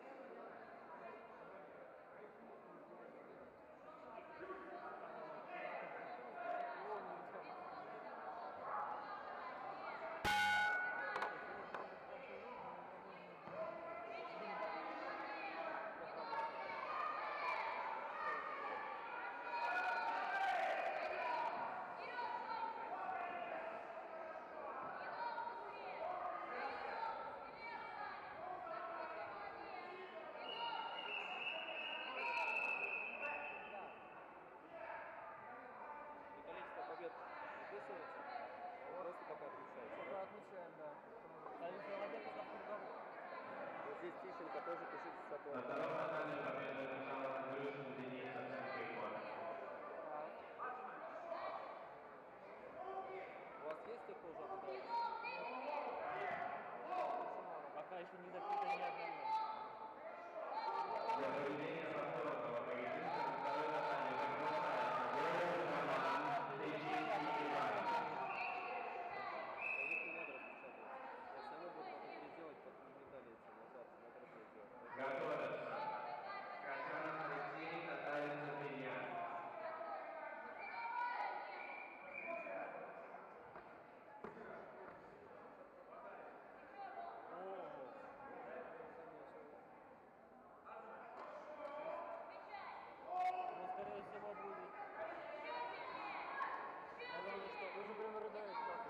Speaker 1: И количество побед выписывается? Просто пока отмечается.
Speaker 5: Пока
Speaker 1: Да?
Speaker 5: отмечаем, да.
Speaker 2: Количество побед это в круговом.
Speaker 1: Вот здесь Тищенко тоже пишите с
Speaker 3: На
Speaker 1: окном.
Speaker 3: втором татаме победу одержал Андрюшин Денис Аценко.
Speaker 1: У вас есть их уже фотографии?
Speaker 2: Пока еще не закрыто ни одного.
Speaker 3: Для проведения повторного поединка на второй татаме приглашается Володя Роман Тычинский Иван.
Speaker 1: Их не надо распечатывать. Остальное будет потом переделать, под медали эти назад, на другую сделать.
Speaker 3: Готовятся. Качан Алексей, Татарин Запиньян.
Speaker 2: Ну, скорее всего, будет.
Speaker 5: Я думаю, что уже прям рыдает как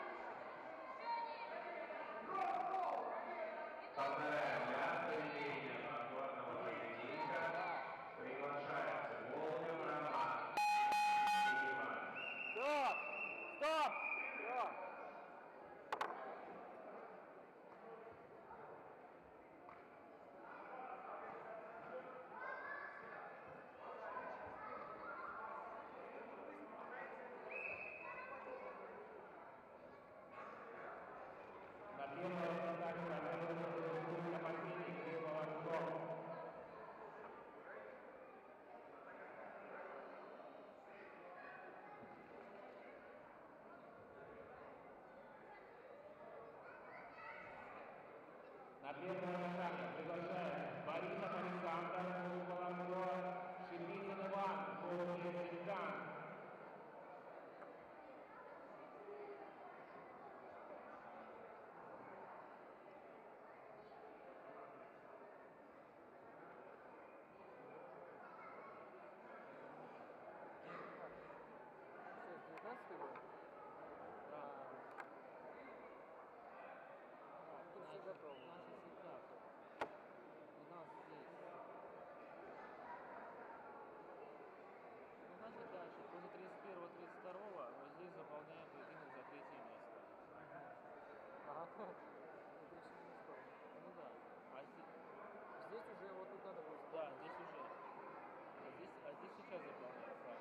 Speaker 3: Повторяю, для проведения повторного поединка приглашается Володя Роман Тычинский Иван.
Speaker 2: Стоп! Стоп!
Speaker 3: На первом татаме победу республика Максимик Криволожков. На первом татаме приглашается Борисов Александр, Криволожков, Шипицын Иван, Курбин Синкан.
Speaker 5: девятнадцатый год?
Speaker 2: Да.
Speaker 5: Тут все готово.
Speaker 2: Наши всегда.
Speaker 5: У нас здесь.
Speaker 2: Ну, значит, дальше. После тридцать первого тридцать второго вот здесь заполняем поединок за третье место.
Speaker 5: Ага. Это еще не стоит.
Speaker 2: Ну да. А здесь,
Speaker 5: Здесь уже вот тут надо будет.
Speaker 2: да, здесь уже. А здесь, а здесь сейчас заполняем, да.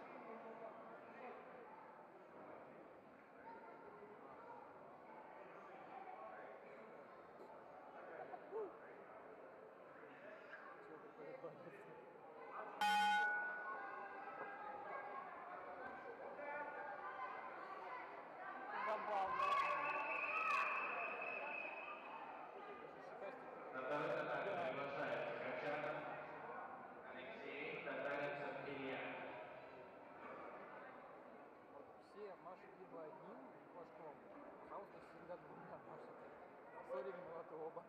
Speaker 5: Чего такое творится?
Speaker 2: Забавно.
Speaker 3: На второй татаме приглашается Качанов Алексей, Татарин Запиньян.
Speaker 5: Вот все машут либо одним флажком, Хаустов всегда двумя машет. Все время вот оба.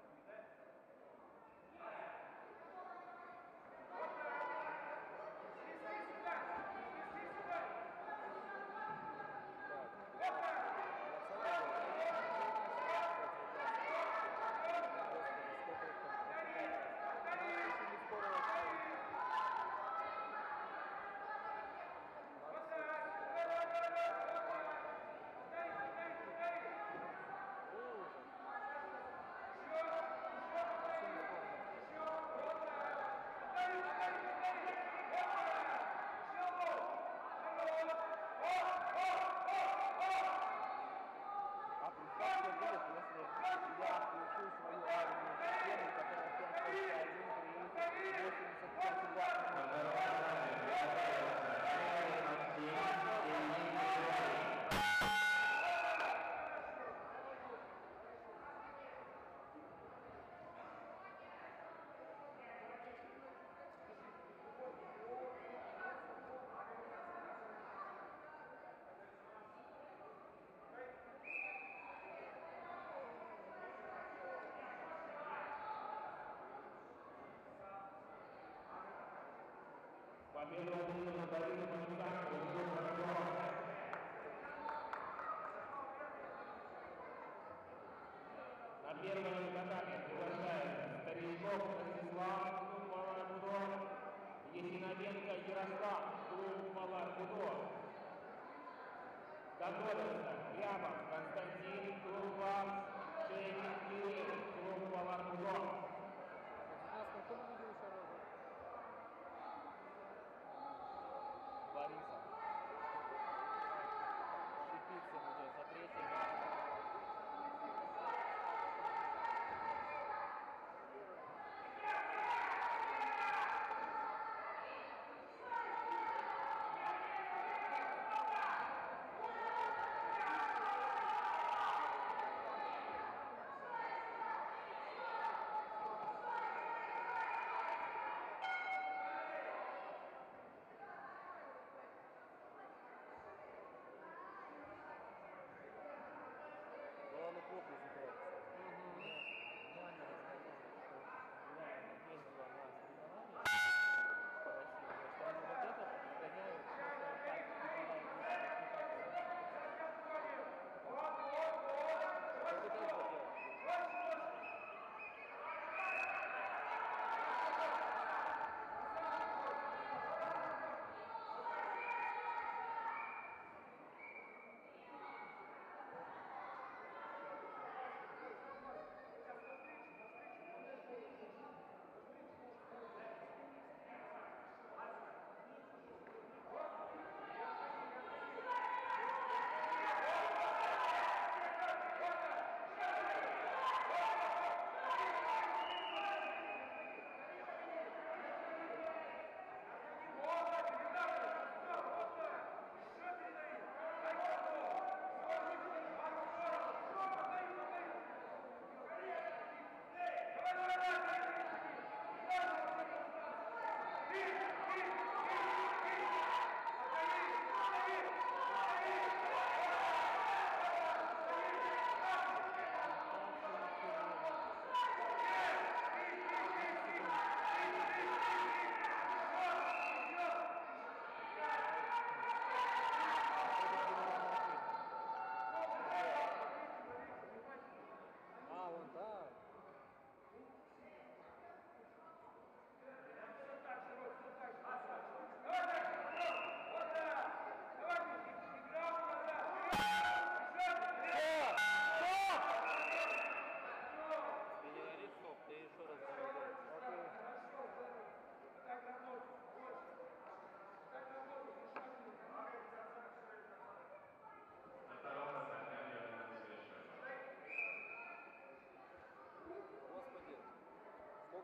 Speaker 2: Ужас.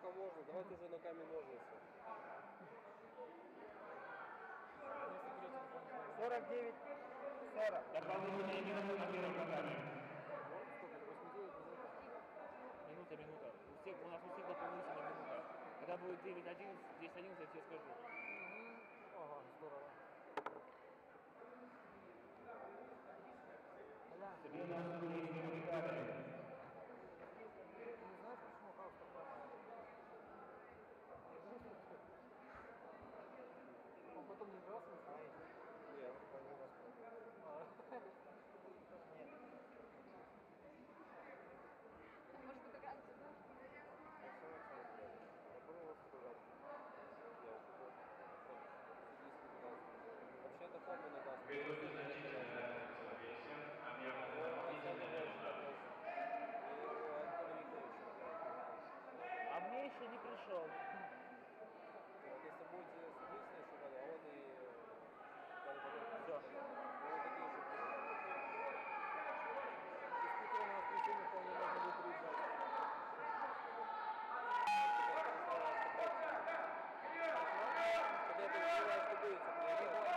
Speaker 1: пока можно. Давайте уже на камень ножницы. сорок девять сорок.
Speaker 3: Дополнительные минуты на первом катании.
Speaker 2: Минута, минута. У всех, у нас у всех дополнительная минута. Когда будет девять одиннадцать, десять одиннадцать, я тебе скажу.
Speaker 5: Ага, здорово. Бля,
Speaker 3: Тебе надо будет не бригады.
Speaker 5: ты не знаешь, почему хаос так ломает? Он потом не дрался, не знает.
Speaker 1: Нет, вполне возможно.
Speaker 5: Нет.
Speaker 7: Может быть, как раз сюда?
Speaker 1: Александр Александрович, я понял вас сказать. Я уже судейский даст. Вообще это форма не даст.
Speaker 3: Минуты значительно весен. Объем
Speaker 1: Александр Ильич, и у Антона Викторовича.
Speaker 2: А мне еще не пришел.
Speaker 1: Вот если будете судить в следующем году, а он и
Speaker 2: Все.
Speaker 1: вот такие же будут. Из Питера на воскресенье вполне можно будет приезжать. Что-то я подозреваю, что будете приезжать.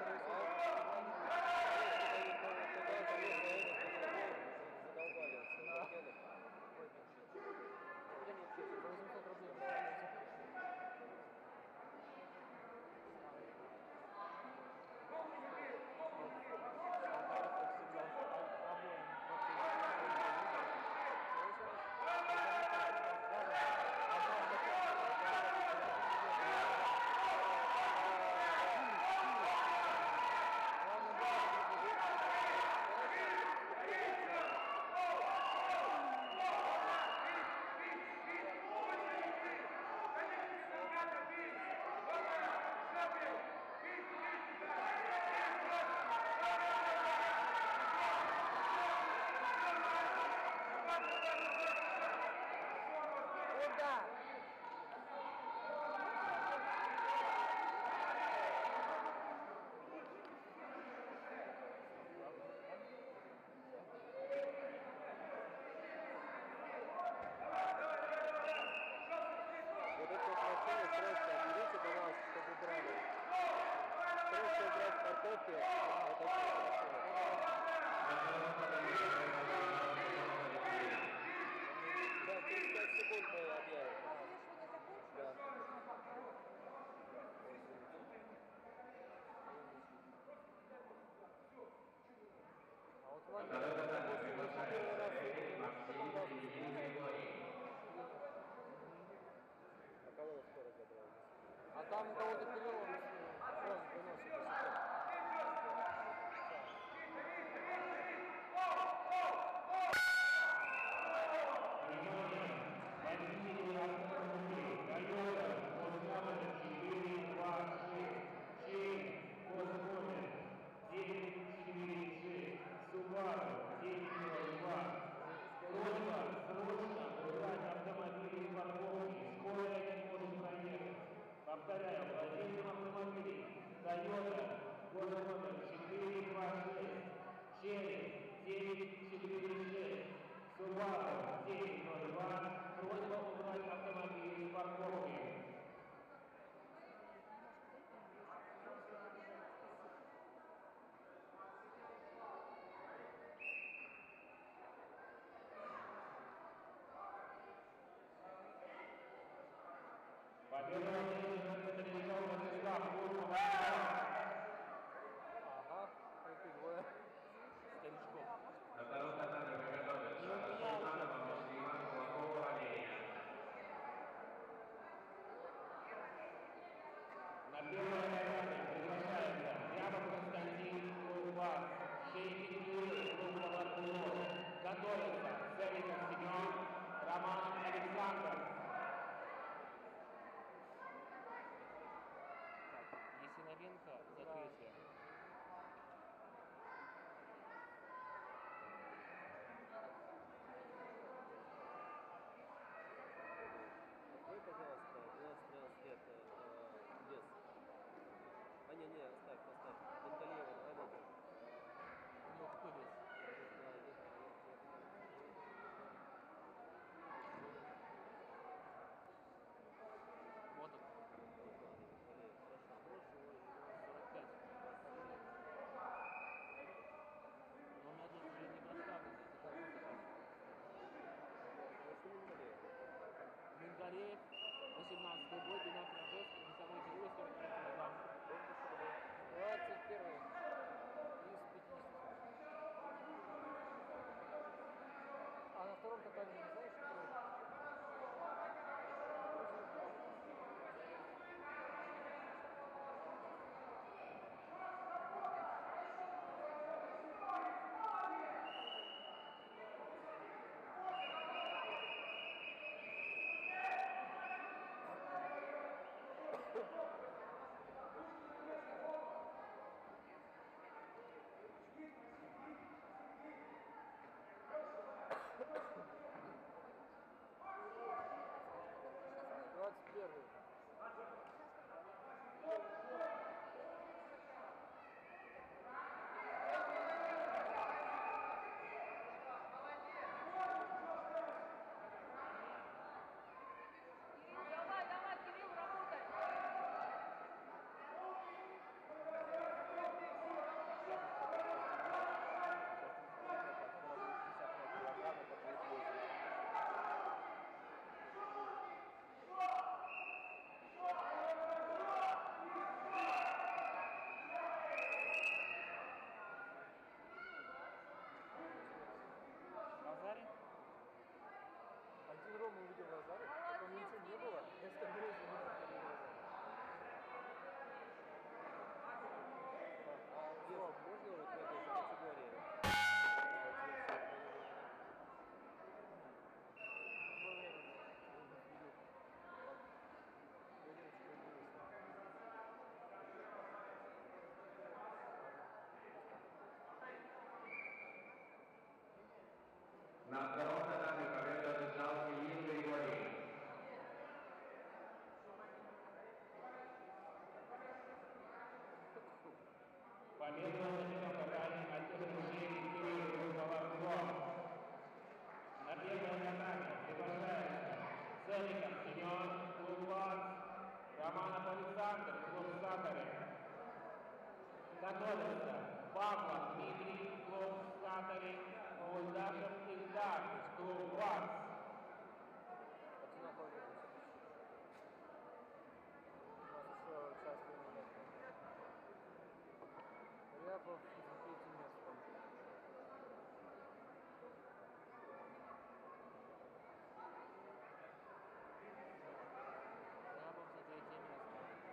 Speaker 1: Задолбали все. Куда не учиться?
Speaker 5: За восемьсот рублей.
Speaker 1: Вот это вот начало срочно отберите, пожалуйста, чтобы убрали. Срочно убрать картофель, это очень хорошо. Да, тридцать пять секунд мы объявим. Да.
Speaker 5: А вот Ваня,
Speaker 3: Второй катании приглашается Сергей Максим Сергей Григорий.
Speaker 1: А кого вы скоро забрали?
Speaker 5: а там у кого-то перелом фронт выносит.
Speaker 3: Внимание! Водители автомобилей Toyota Госмодуль четыре два шесть, Шейн Госмодуль девять четыре шесть, Subaru девять ноль два. Просьба срочно убрать автомобили из парковки, скорая не может проехать. Повторяю, владельцам автомобилей Toyota Госмодуль четыре два шесть, Шейн девять четыре шесть, Subaru девять ноль два, просьба убрать автомобили из парковки. Победа традиционный состав Курсова.
Speaker 5: Ага, эти двое.
Speaker 2: Старичков.
Speaker 3: На втором катании приготовились Султанова, Муслиман, Кулакова, Валерия. На первое катание приглашается Рябов Константин, Курбан, Шейхин Юрий, Круглова Кулов. Готовится Севиков Семен, Роман Александр.
Speaker 2: восемнадцатый бой, Динапро жесткий, на самой тяжелой стороне килограмм.
Speaker 5: двадцать первый из пятидесяти. А на втором татаме не знаешь, кто? двадцать первый.
Speaker 7: Давай, давай, Кирилл, работай!
Speaker 2: Назаре?
Speaker 5: Один Рома увидел Лазаря, потом ничего не было. Я остановился, не увидел Лазаря.
Speaker 1: Слав, можно вот в этой же категории?
Speaker 5: Какое время было? Девочка удивилась.
Speaker 3: На втором татаме победу одержал Ильин Григорий. Победу на первом татаме одержал Кирилл Головцов. На первом татаме приглашается Целиков Семен, клуб ВАЦ, Романов Александр, клуб Сатарев. Готовится Павлов Дмитрий, клуб Сатарев, Ульдашев Ильдар, клуб ВАЦ.
Speaker 5: Одинаково выглядит. У нас еще час времени. Рябов за третьим местом.
Speaker 2: Рябов за третье место.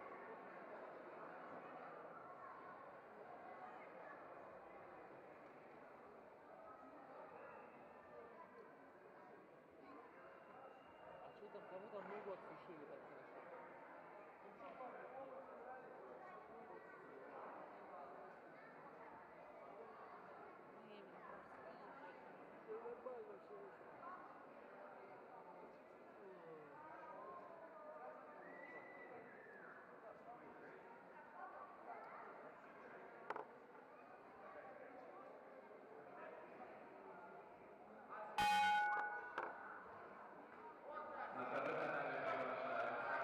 Speaker 2: А что там, кому там ногу отсушили так хорошо? Не, мне просто
Speaker 5: Все нормально, все уже.
Speaker 3: На второй татаме приглашается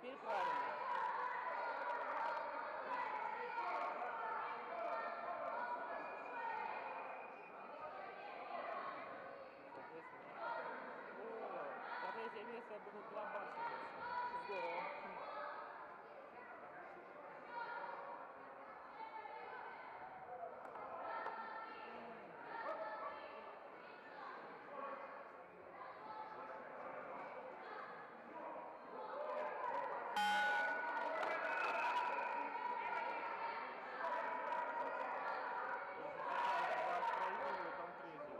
Speaker 2: теперь правильно. Соответственно. О, за третье место будут два бакса.
Speaker 5: Здорово.
Speaker 2: Два проигрывают, он третий.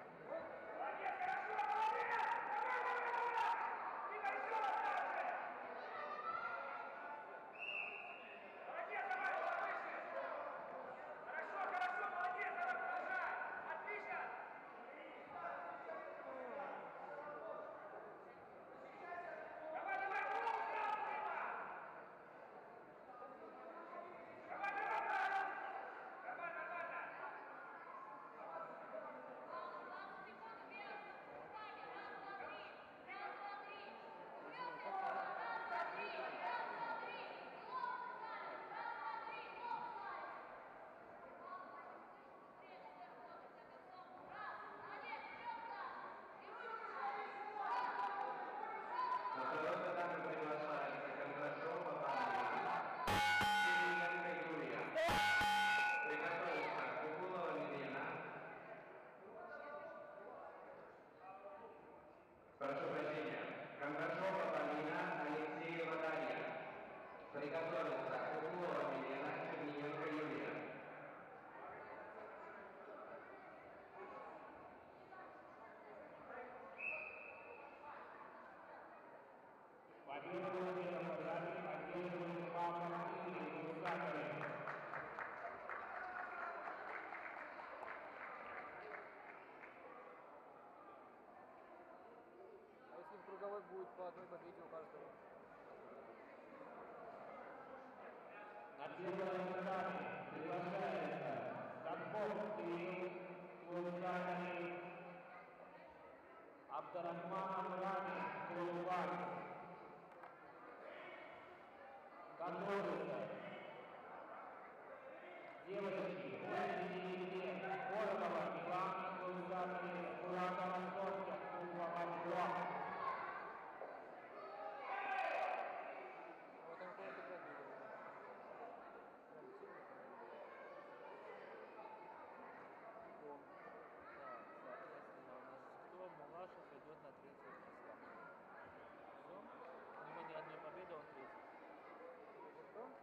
Speaker 3: На второй татами приглашается Кондрашова Павлина, Синенко Юлия. Приготовиться Кукулова Милена. Прошу прощения. Кондрашова Павлина, Алексеева Дарья. Приготовиться Кукулова Милена, Черненко Юлия. Подъемные наказания, подъемные мамы и усатые.
Speaker 5: А если в круговой будет по одной победе у каждого?
Speaker 3: На первое задание приглашается Тамбовский, Луцкий, Абдарахман Рами, Кулуан. Готовится. Девочки, восемь Коробова, Милана, Луцкий, Куратова, Софья, Кулуан, Блок.
Speaker 5: Вот там кого-то пробили. Прям сильно.
Speaker 2: Так, соответственно, у нас кто Мулашев идет на третье место. Все. У него ни одной победы, он третий.
Speaker 5: Что?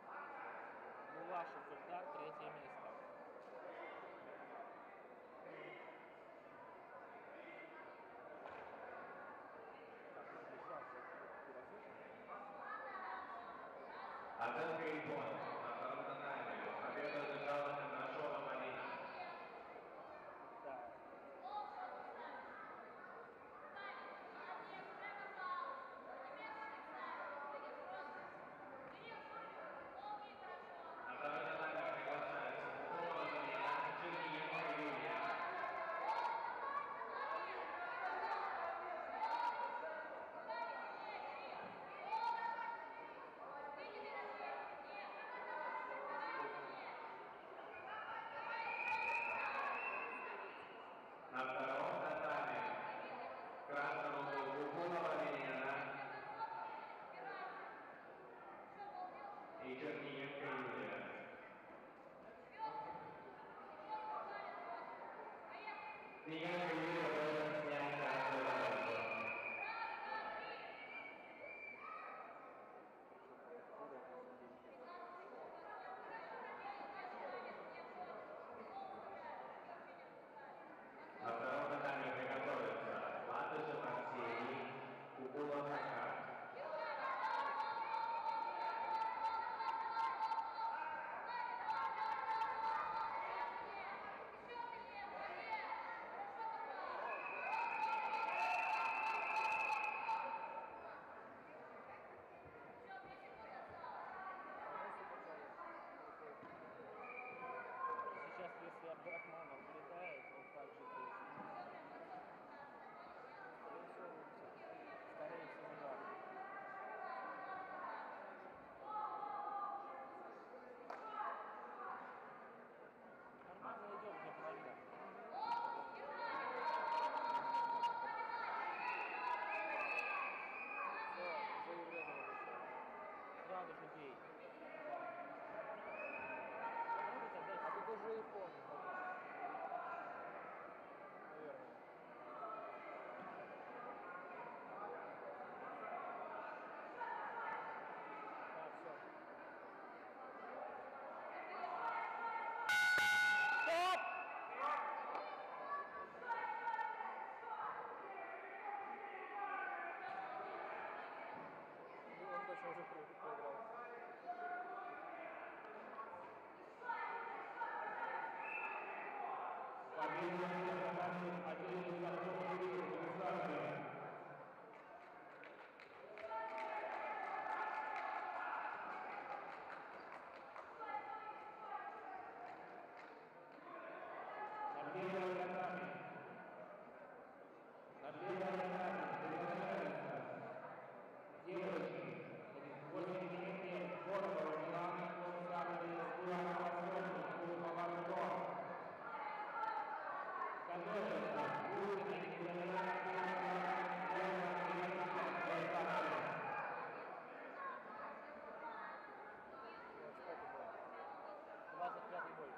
Speaker 2: двадцать пятый бой.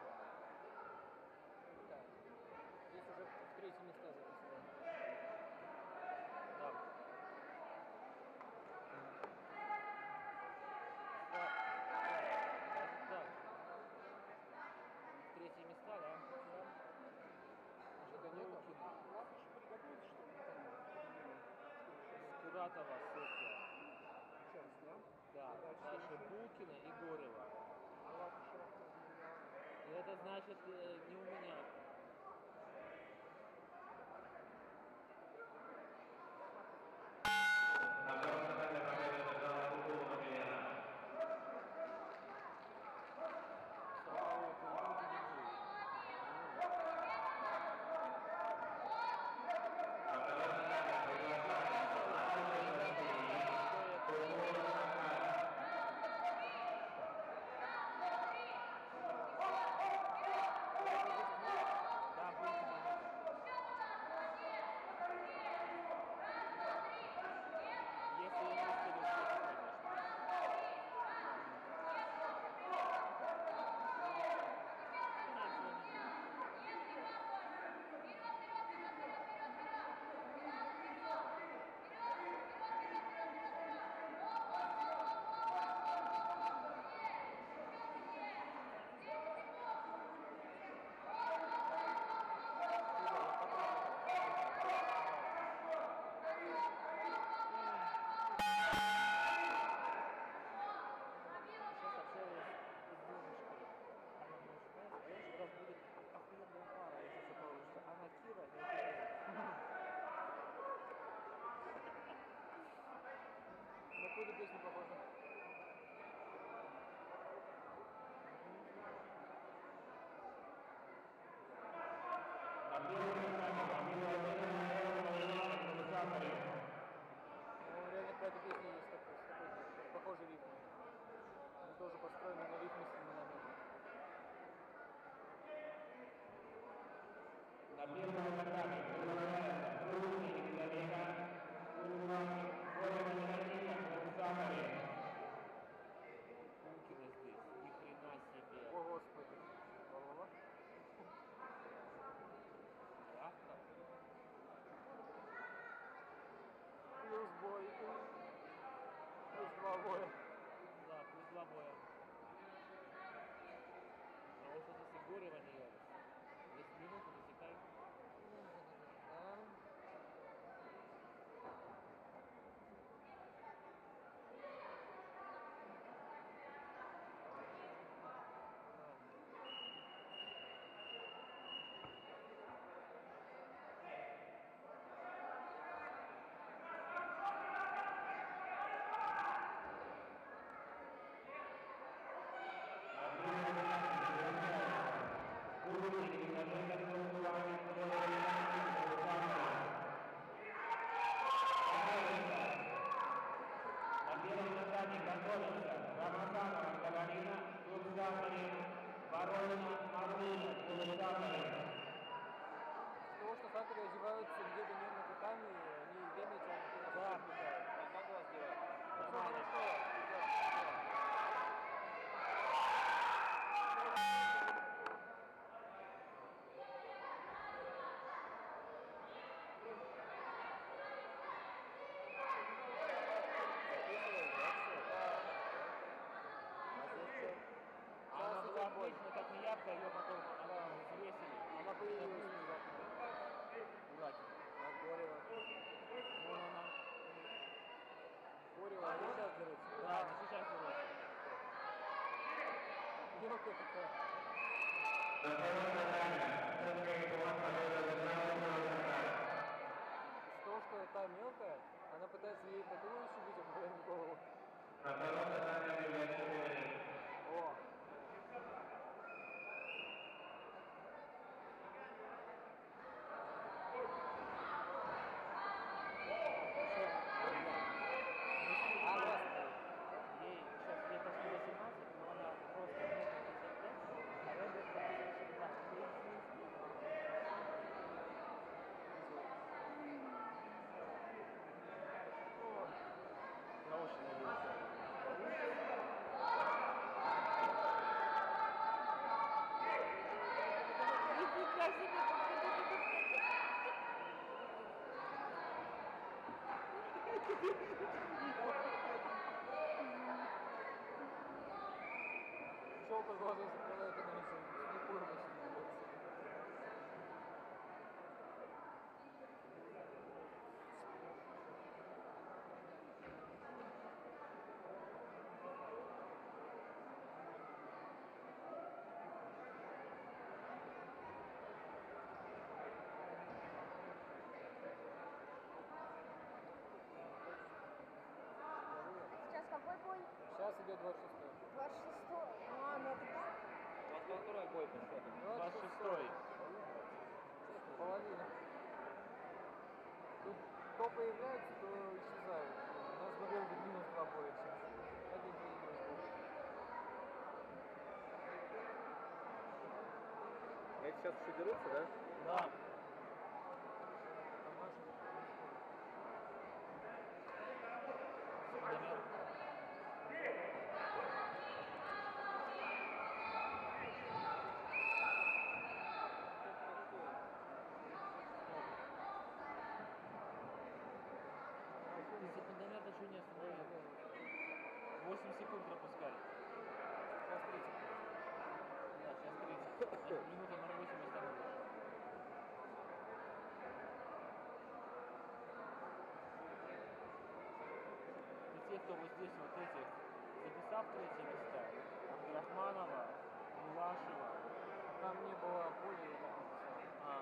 Speaker 5: Да. Здесь уже в третьем места записано.
Speaker 2: Да. Да. Да. Третьи места, да?
Speaker 5: Что-то нет.
Speaker 2: Скуратова, Софья.
Speaker 6: Сейчас, да?
Speaker 2: Да. Дальше Букина и Горева. И это значит э, не у меня. Слава Богу, не будет. Да, Букина. Если я не успею, сейчас общаюсь с девушкой. Она мужская, знаешь, у нас будет охуенная пара, если все получится. Она Кира, я Кира.
Speaker 5: На какую песню похоже? Ну, реально какая-то песня есть такой, с такой похожий ритм. Они тоже построены на ритме с именами.
Speaker 3: На первом этапе продолжается крупный человека, Курбан, Боря Никитина, Александре.
Speaker 2: Букина здесь, ни хрена себе.
Speaker 5: О, Господи. Голова.
Speaker 2: Явка.
Speaker 5: Плюс бой. Плюс два боя.
Speaker 2: Да, плюс два боя. А вот это если Горева не явится. десять минут засекай.
Speaker 5: Да. Из того, что сакуры одеваются где-то не на татами, они время тянут.
Speaker 2: Да.
Speaker 5: Как вас делать?
Speaker 2: Нормально. А она была обычно, как не явка, ее потом она взвесили.
Speaker 5: Она появилась внезапно.
Speaker 2: Ураки.
Speaker 5: На Горева.
Speaker 2: Вон она.
Speaker 5: Горева, они сейчас дерутся.
Speaker 2: Да, она сейчас дерется.
Speaker 5: Ёлка такая.
Speaker 3: На втором этапе
Speaker 5: Щелка глаза закрывает, конечно, не порвать.
Speaker 7: Сейчас какой бой?
Speaker 5: Сейчас идет двадцать шестой.
Speaker 7: двадцать шестой. А, ну это так?
Speaker 1: двадцать второй бой по счету.
Speaker 2: двадцать шестой.
Speaker 5: Половина. Тут кто появляется, то исчезает. У нас в Новелге минус два боя сейчас. Один день минус бой.
Speaker 1: Эти сейчас еще дерутся, да?
Speaker 2: Да.
Speaker 5: Там наши.
Speaker 2: Наверное. Ты секундомер еще не остановил. восемь секунд пропускали.
Speaker 5: Сейчас тридцать.
Speaker 2: Да, сейчас тридцать. Минута на восемь остановилась. И те, кто вот здесь вот этих записав третьи места, Абдурахманова, Милашева,
Speaker 5: Там не было поля, я так написал.
Speaker 2: а,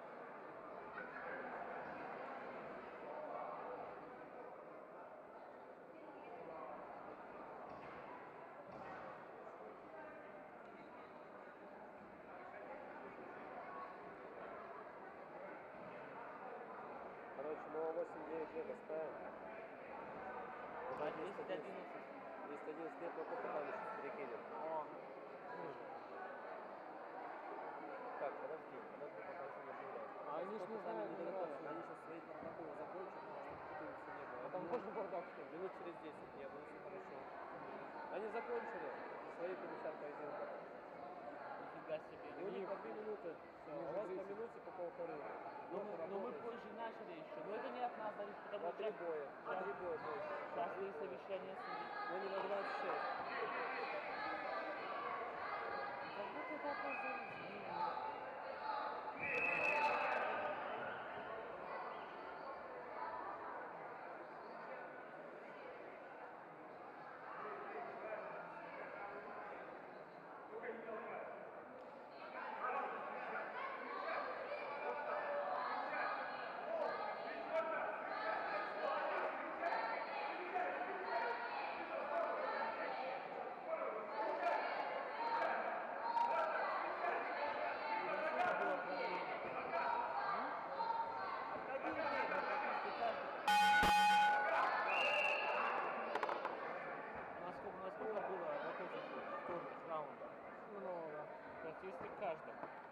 Speaker 1: Короче, мы восемь-девять лет оставим.
Speaker 2: а десять одиннадцать.
Speaker 1: десять одиннадцать лет, но только там еще перекинем.
Speaker 5: О,
Speaker 1: Так, подожди, подожди, пока еще не объявляют.
Speaker 5: а они ж не знают, не
Speaker 1: Они
Speaker 5: знают.
Speaker 1: сейчас свои протоколы закончат, чтобы все не было.
Speaker 5: А там тоже бардак, что ли?
Speaker 1: Минут через десять не было, все хорошо. Они закончили свои пятьдесят поединков.
Speaker 2: Нифига себе.
Speaker 1: И у них по две минуты. Все, а у вас по минуте, по полторы.
Speaker 2: Но мы, но мы позже начали еще. Но это не от нас зависит, потому
Speaker 1: По
Speaker 2: что
Speaker 1: три боя. По три боя больше.
Speaker 2: частные совещания судей.
Speaker 1: Но не на двадцать шесть.
Speaker 2: Как будто это опоздали. Насколько, насколько было вот этих вот тоже раундов?
Speaker 5: Много.
Speaker 2: Практически в каждом.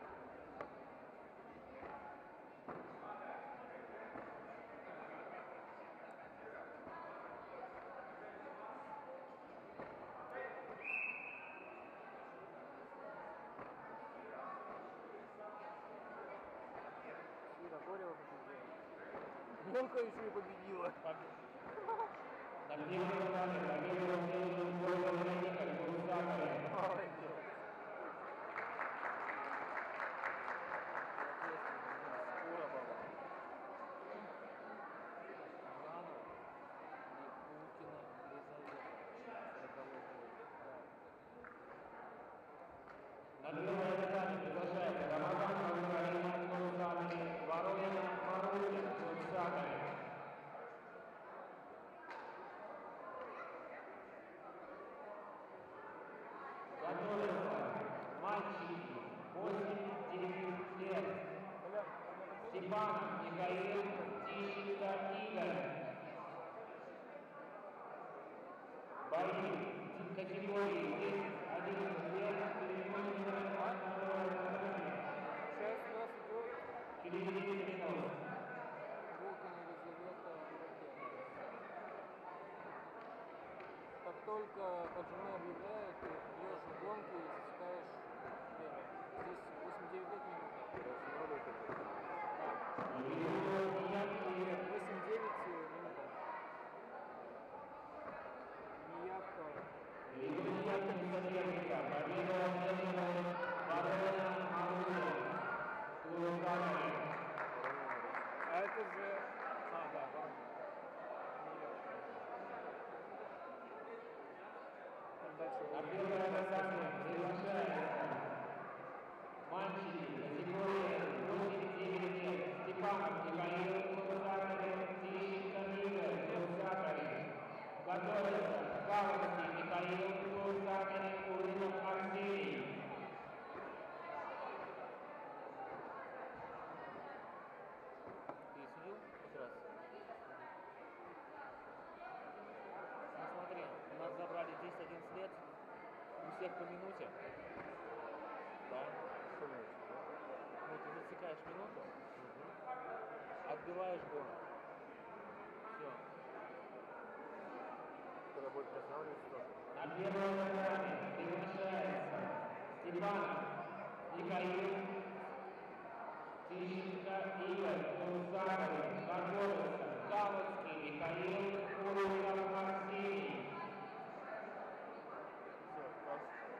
Speaker 5: Сюда Корева победила. Мелко еще и победила.
Speaker 2: Так,
Speaker 5: Молодец.
Speaker 2: Скоро было. Жданов, Липутина, Лизавета. Сороковой год.
Speaker 3: На первое задание приглашается Рамазан Каримов Нурсами, Воронина Марулин Нурсами. Готовятся мальчики восемь-девять лет. Степанов Михаил, Тищенко Игорь. Бои категории десять-одиннадцать лет переходим на второе задание.
Speaker 5: Сейчас у нас идет
Speaker 3: Через десять минут.
Speaker 5: Волкина Елизавета Как только поджимы объявляют, ты бьешь в гонки и засекаешь время. Здесь восемь-девять лет минута.
Speaker 3: Минуту
Speaker 5: восемь-девять минута.
Speaker 2: уже... А, да, ладно. Там дальше...
Speaker 3: На первое касание приглашается мальчики категории восемь девять лет. Степанов Михаил Курсакович, Тищенко Игорь Курсакович. Готовится Галовский Михаил Курсакович, Уринов Арсений.
Speaker 2: Ты судил хоть раз? Ну смотри, у нас забрали десять-одиннадцать лет, у всех по минуте. Да. Ну ты засекаешь минуту, отбиваешь гол. Все.
Speaker 1: Когда будет останавливаться тоже.
Speaker 3: На первое касание приглашается Степанов Михаил, Тищенко Игорь Курсакович. Готовится Галовский Михаил, Уринов Арсений.
Speaker 2: Все, класс.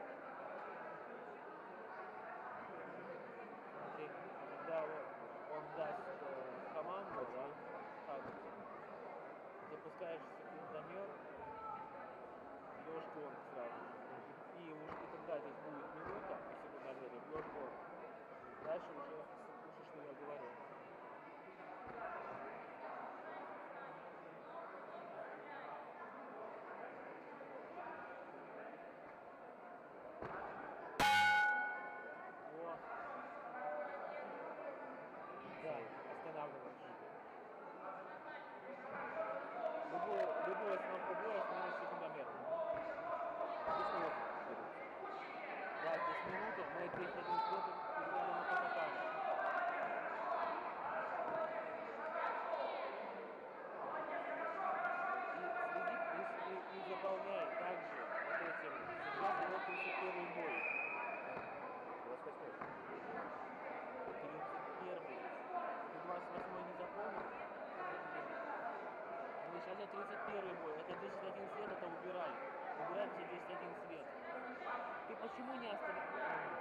Speaker 2: Смотри, когда вот он даст э, команду, да, так, запускаешь секундомер, бьешь гол сразу. И уж и когда здесь будет минута по секундомере, бьешь гол. Дальше уже слушай, что я говорю. Вот. Да, останавливаешь. Любой, любой останов- любой остановишь секундомер. Здесь минута. Да, здесь минута, мы здесь один минут играли на покатании. И следи, и, и, и заполняй также вот этим. Сейчас идет тридцать первый бой.
Speaker 1: двадцать восьмой.
Speaker 2: тридцать первый. Ты двадцать восьмой не заполнил? Ну, сейчас идет тридцать первый бой. Это десять-одиннадцать лет, это убирай. Убираем все десять-одиннадцать лет. Ты почему не остановил?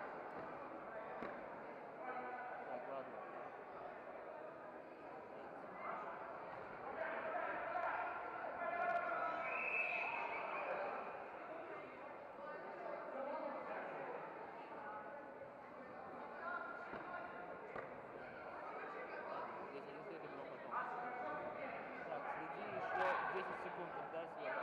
Speaker 2: Так, ладно. Здесь один след игрок потом. Так, следи еще десять секунд, да, сверху.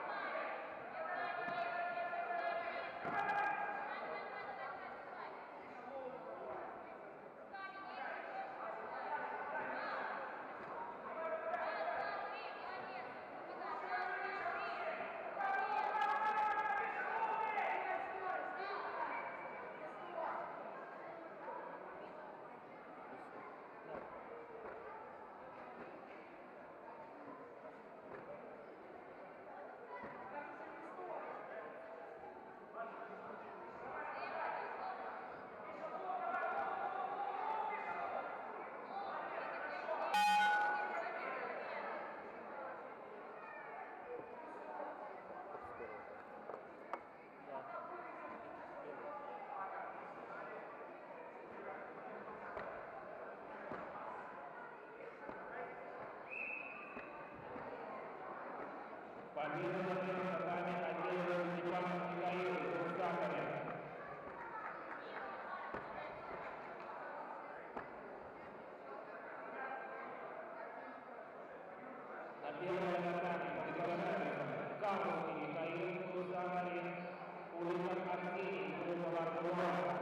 Speaker 3: Победу на первом касании одерживает Степанов Михаил Курсакович. На первое касание приглашается Галовский Михаил Курсакович, Уринов Арсений, группа «Варвара».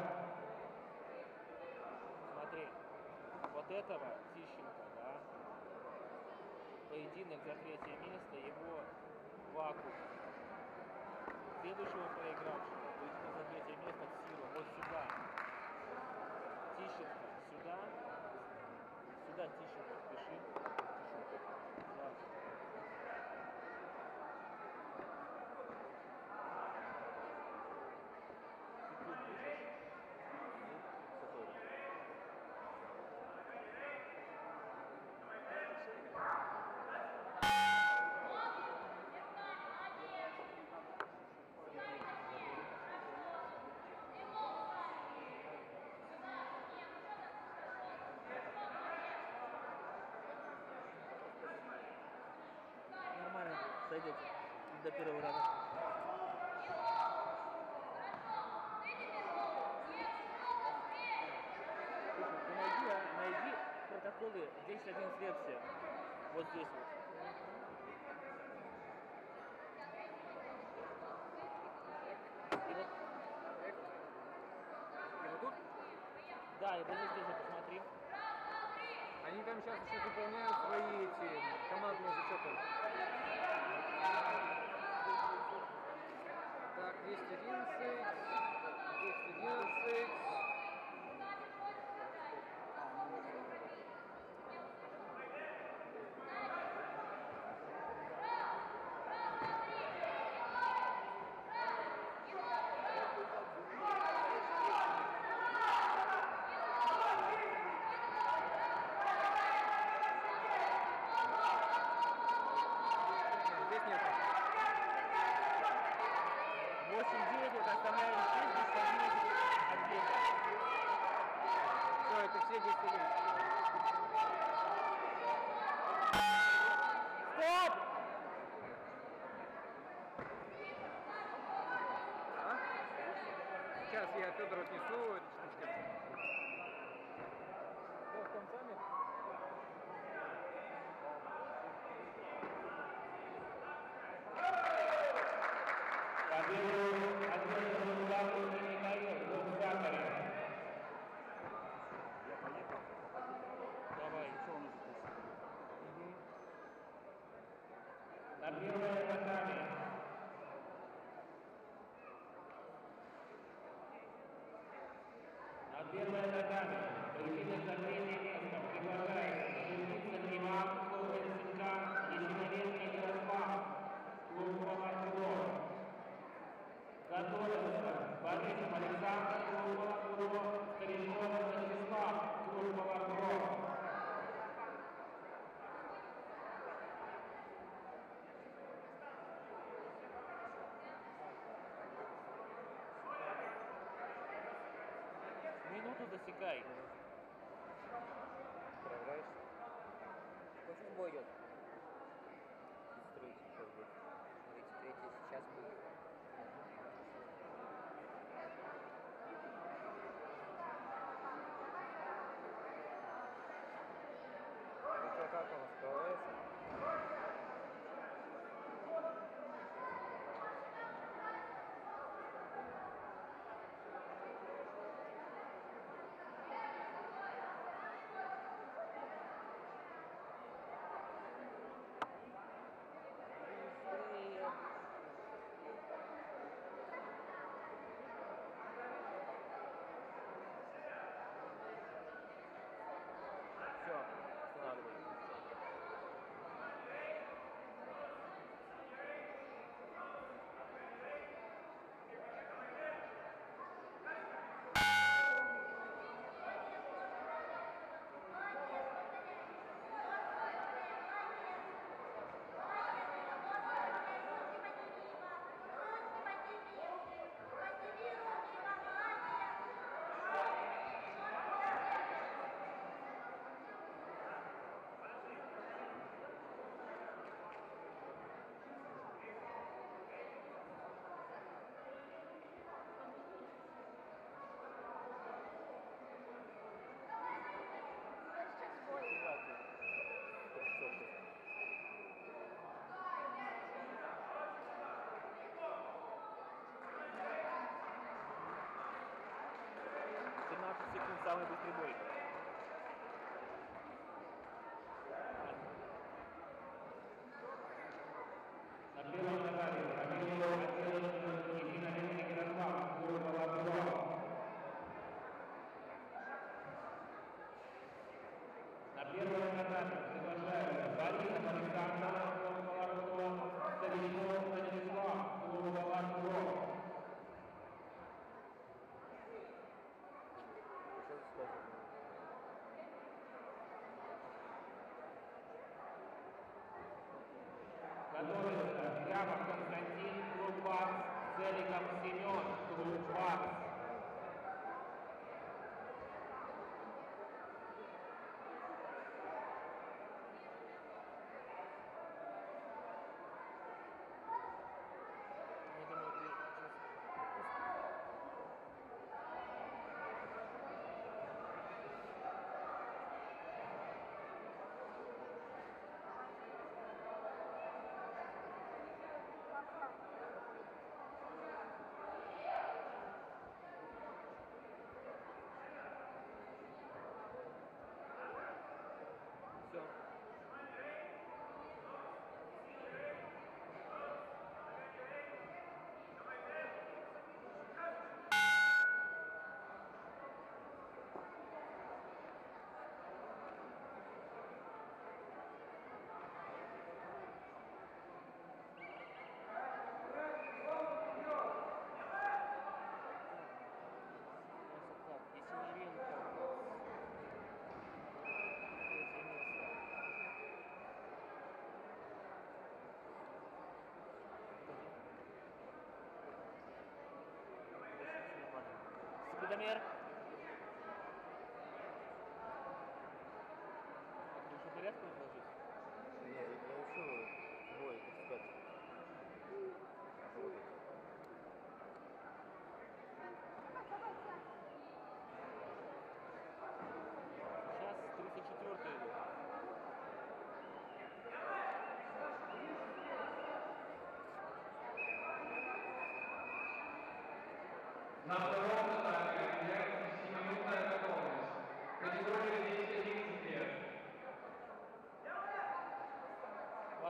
Speaker 2: Смотри, вот этого Тищенко, да, поединок за третье место, его вакуум. Следующего проигравшего, поединок за третье место Ксиру, вот сюда. Тищенко, сюда. Сюда Тищенко, пиши. Да. Ты тут пишешь?
Speaker 5: дойдете до первого раза.
Speaker 2: Слушай, ты найди, а, найди протоколы десять одиннадцать версия. Вот здесь вот. И вот,
Speaker 5: И вот тут
Speaker 2: да, и вот здесь тоже посмотри.
Speaker 5: они там сейчас еще заполняют свои эти командные зачеты. Так, двести одиннадцать, двести одиннадцать. Здесь нет.
Speaker 2: восемь девять это основная здесь, десять одиннадцать отдельно.
Speaker 5: Все, это все десять одиннадцать.
Speaker 2: Стоп!
Speaker 5: А? Сейчас я Федору отнесу эти штучки.
Speaker 2: Что, с концами? Давай.
Speaker 8: На первое татами. На первое татами. Поединок за третье место приглашается Шевченко Иван, клуб СНК, Ещеновецкий Ярослав, клуб Павлов. Готовится Борисов Александр, клуб Павлов, Стариков Ростислав, клуб Павлов.
Speaker 2: Минуту засекай.
Speaker 1: Справляешься?
Speaker 5: Очень бой идет.
Speaker 1: Третий сейчас будет.
Speaker 5: Смотрите, третий сейчас будет.
Speaker 1: Ну что, как он справляется?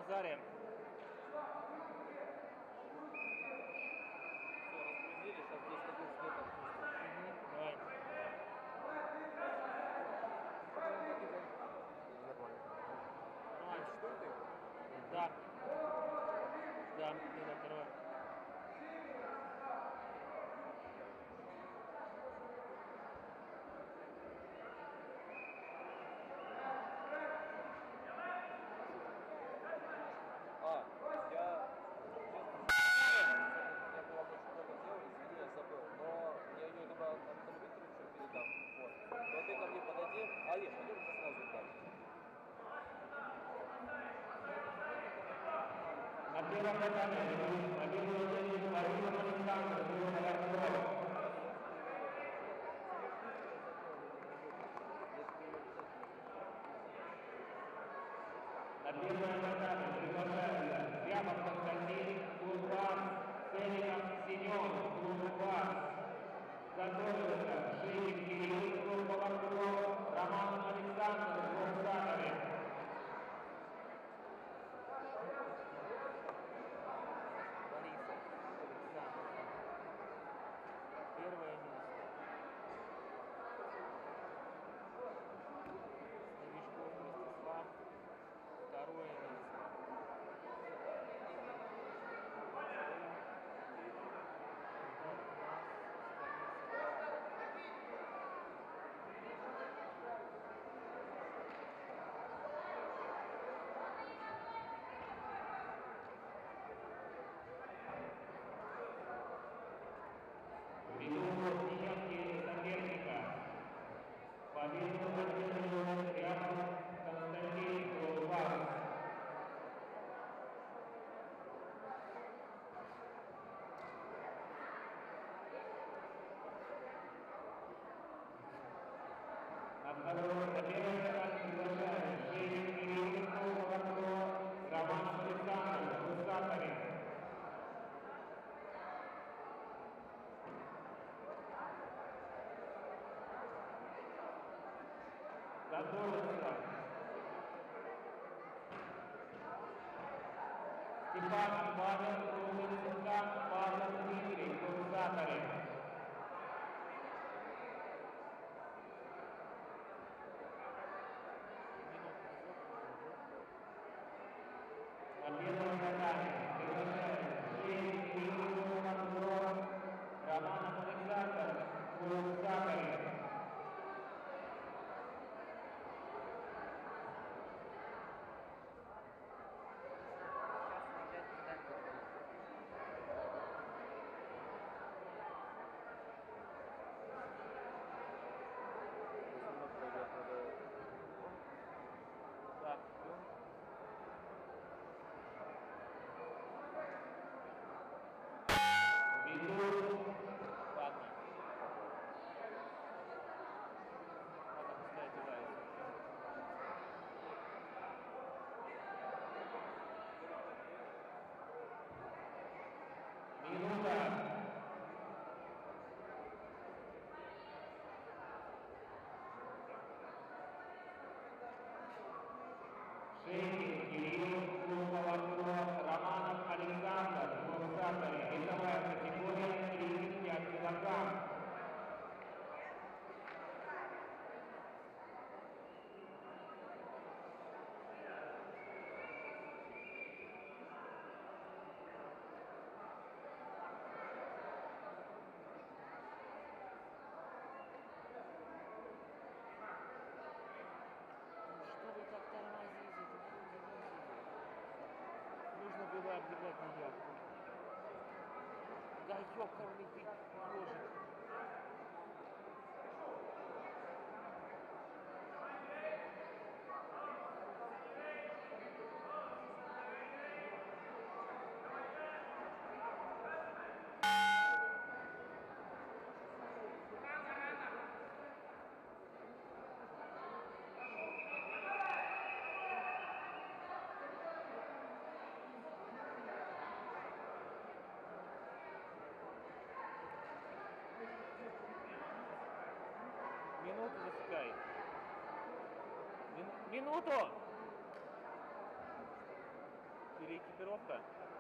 Speaker 2: базарим.
Speaker 5: Все, разгрузили, сейчас здесь такой светом.
Speaker 2: Мгм, давай.
Speaker 1: Нормально.
Speaker 2: Нормально.
Speaker 1: Четвертый?
Speaker 2: Да. Да, это второй.
Speaker 5: А, я, честно, я была очень много дел, извини, я забыл, но я ее либо Антону Викторовичу передам, вот. Но ты ко мне подойди, Олег, пойдемте сразу дальше.
Speaker 8: На первом этапе победу одержит Владимир Александрович Новоярков. На первом этапе приглашаются Рябов Константин, Кузбасс, Селиков Семен, Кузбасс. Готовятся Шейкин Кирилл, группа Варкунов, Роман Александр, группа Сахарев.
Speaker 2: Бориса Александр. Первое место. Новичков Мстислав. Второе место.
Speaker 8: Ввиду снижения соперника, победу одерживает Рябов Константин, Кузбасс. На второй, на первый этап приглашают Шейкин Кирилл, группа Варкунов, Роман Александр, Гусатарев. Готовится Степан Павел, Румынцев, Павел Дмитрий, Гусатарев. На первом этапе приглашают Шейкин Кирилл, Варкунов, Роман Александр, Гусатарев.
Speaker 2: Так.
Speaker 8: Ввиду
Speaker 2: Ладно. Надо пускай одевается.
Speaker 8: минута. Шейкин Кирилл, группа Варкунов, Романов Александр, Гусатарев. Весовая категория тридцать пять килограмм.
Speaker 2: Что вы так тормозите? Нужно было оббегать на явку. Да ёкарный ты ёжик. Минуту засекай. Мин- Минуту! Переэкипировка.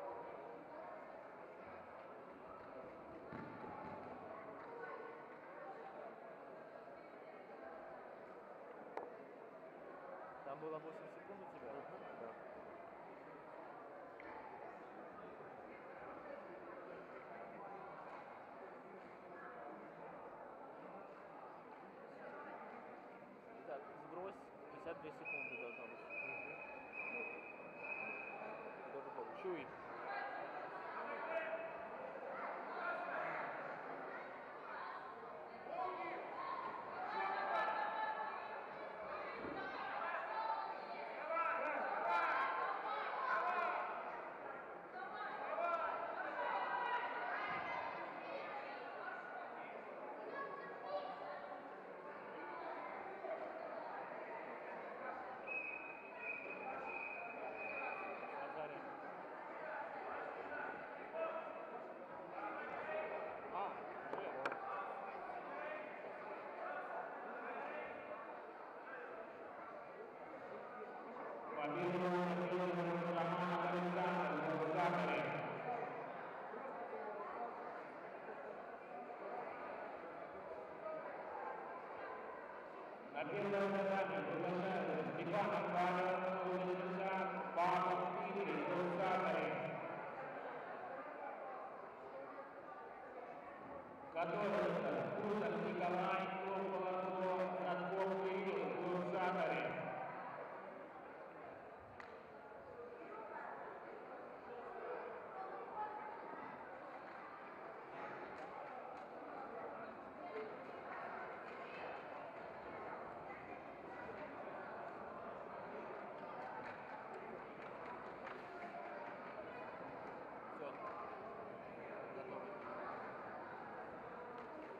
Speaker 2: Там было восемь секунд у тебя?
Speaker 1: Да.
Speaker 2: Итак, сбрось, пятьдесят две секунды должно быть. Готово. Чуй. Азарин. А, уже.
Speaker 8: Победу одерживает команда Александр в Булгакове. На первом этапе приглашают Степана Павел, Павел Дмитрий, Булгакове. Готовится Кусов Николай, Курполотов, Садков Кирилл, Булгакове.
Speaker 2: Все. Готово.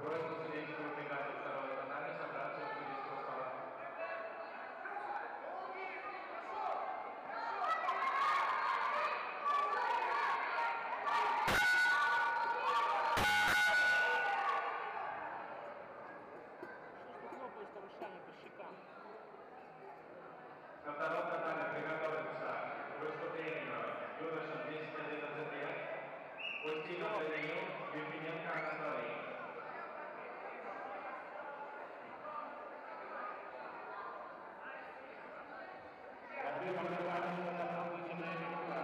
Speaker 3: Просьба судейскую бригады второго татами собраться у судейского стола.
Speaker 2: Что ж ты хлопаешь-то ушами по щекам?
Speaker 3: На втором татаме приготовиться к выступлению юношам двести одиннадцать лет. Устинов Даниил, Юрпиненко Анатолий.
Speaker 8: Отрывок закончился, полученная минута.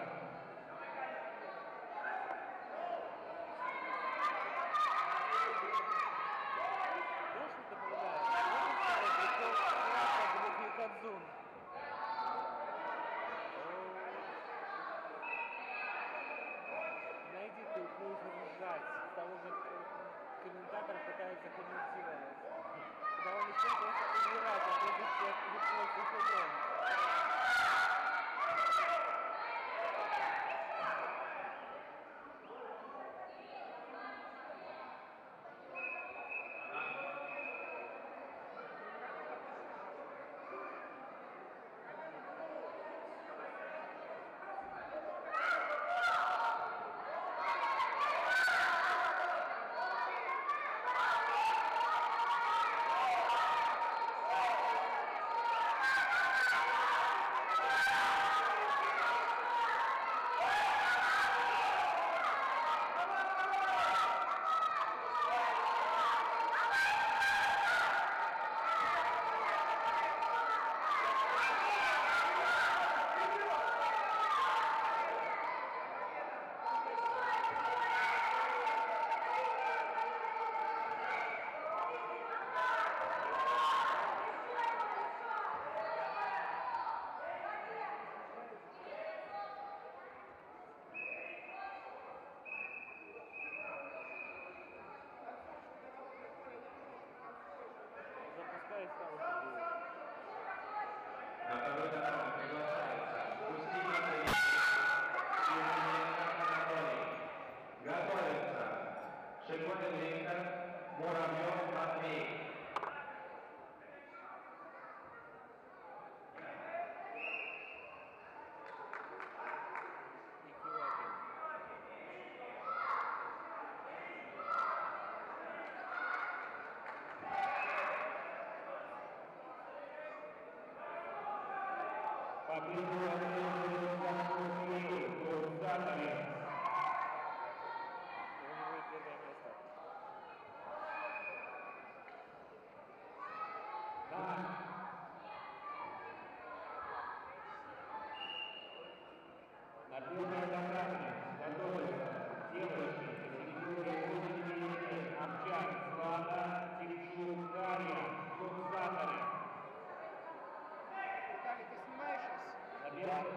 Speaker 2: Знаешь, что это полагает? Очень старый прикол Краса Дмитрий Кадзун. Найди, ты будешь ржать с того, как э, комментатор пытается комментировать. Когда он начнет просто умирать от этих всех японских футбол. Запускай сразу же.
Speaker 3: На второй татам приглашается Устинов Даниил, Юрпиненко Анатолий. Готовится Шикотин Виктор, Муравьев Матвей.
Speaker 2: Никиваки.
Speaker 8: Победу ответил Константин Курсатович.
Speaker 2: У него и первое место.
Speaker 8: Да. На первой татаме готовятся девушки категории восемьдесят лет. Овчар Злата, Тимчук Дарья, Курсатович.
Speaker 6: Виталий, ты снимаешь сейчас?
Speaker 8: На первом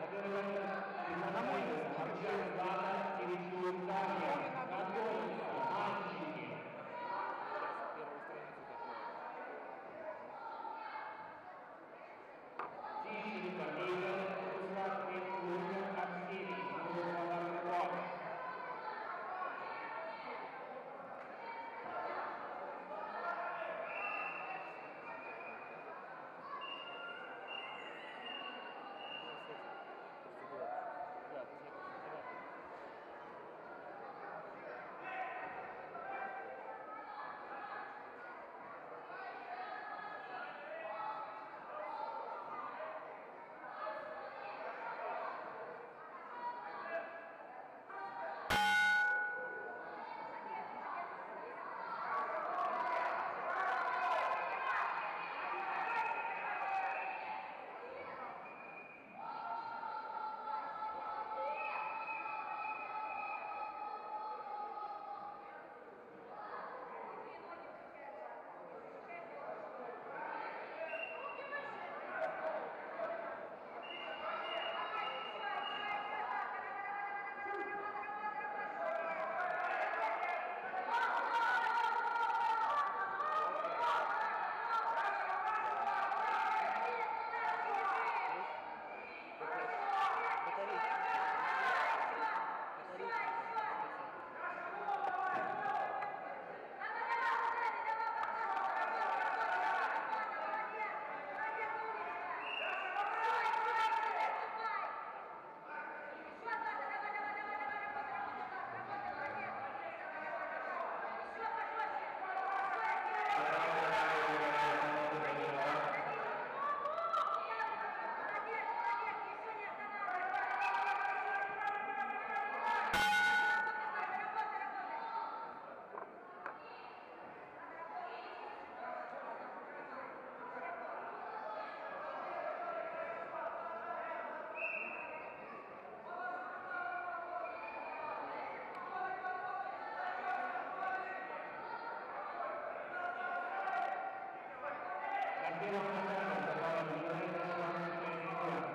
Speaker 8: первом начале оставалось девяносто шесть секунд.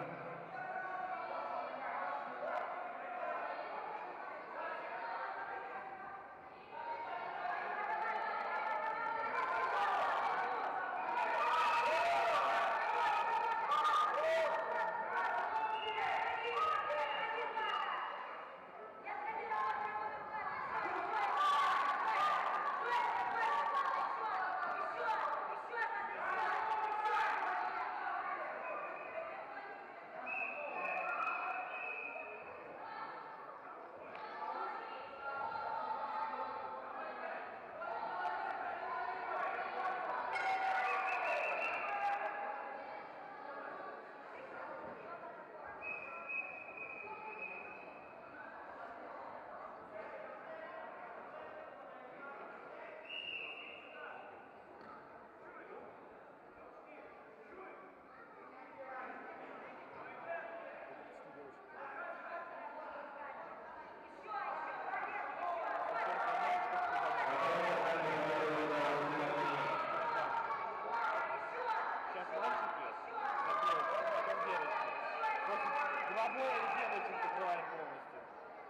Speaker 2: Сейчас мальчики закроются, потом девочки. Просто два боя и девочек закрываем полностью.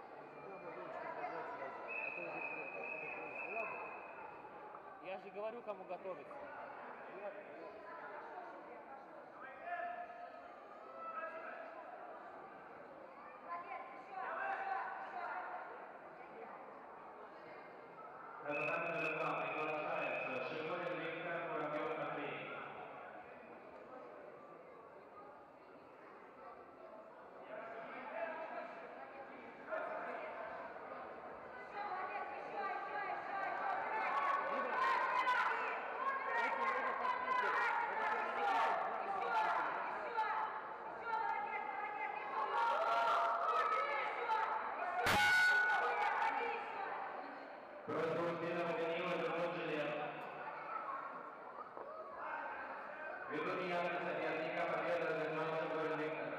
Speaker 2: Я же говорю, кому готовиться.
Speaker 3: Результаты результата приглашается Шигорин Виктор, Муравьев Андрей. Просьба Устинова Данила вернуть жилет. Ввиду неявки соперника победа разрешена Шигорин Виктора.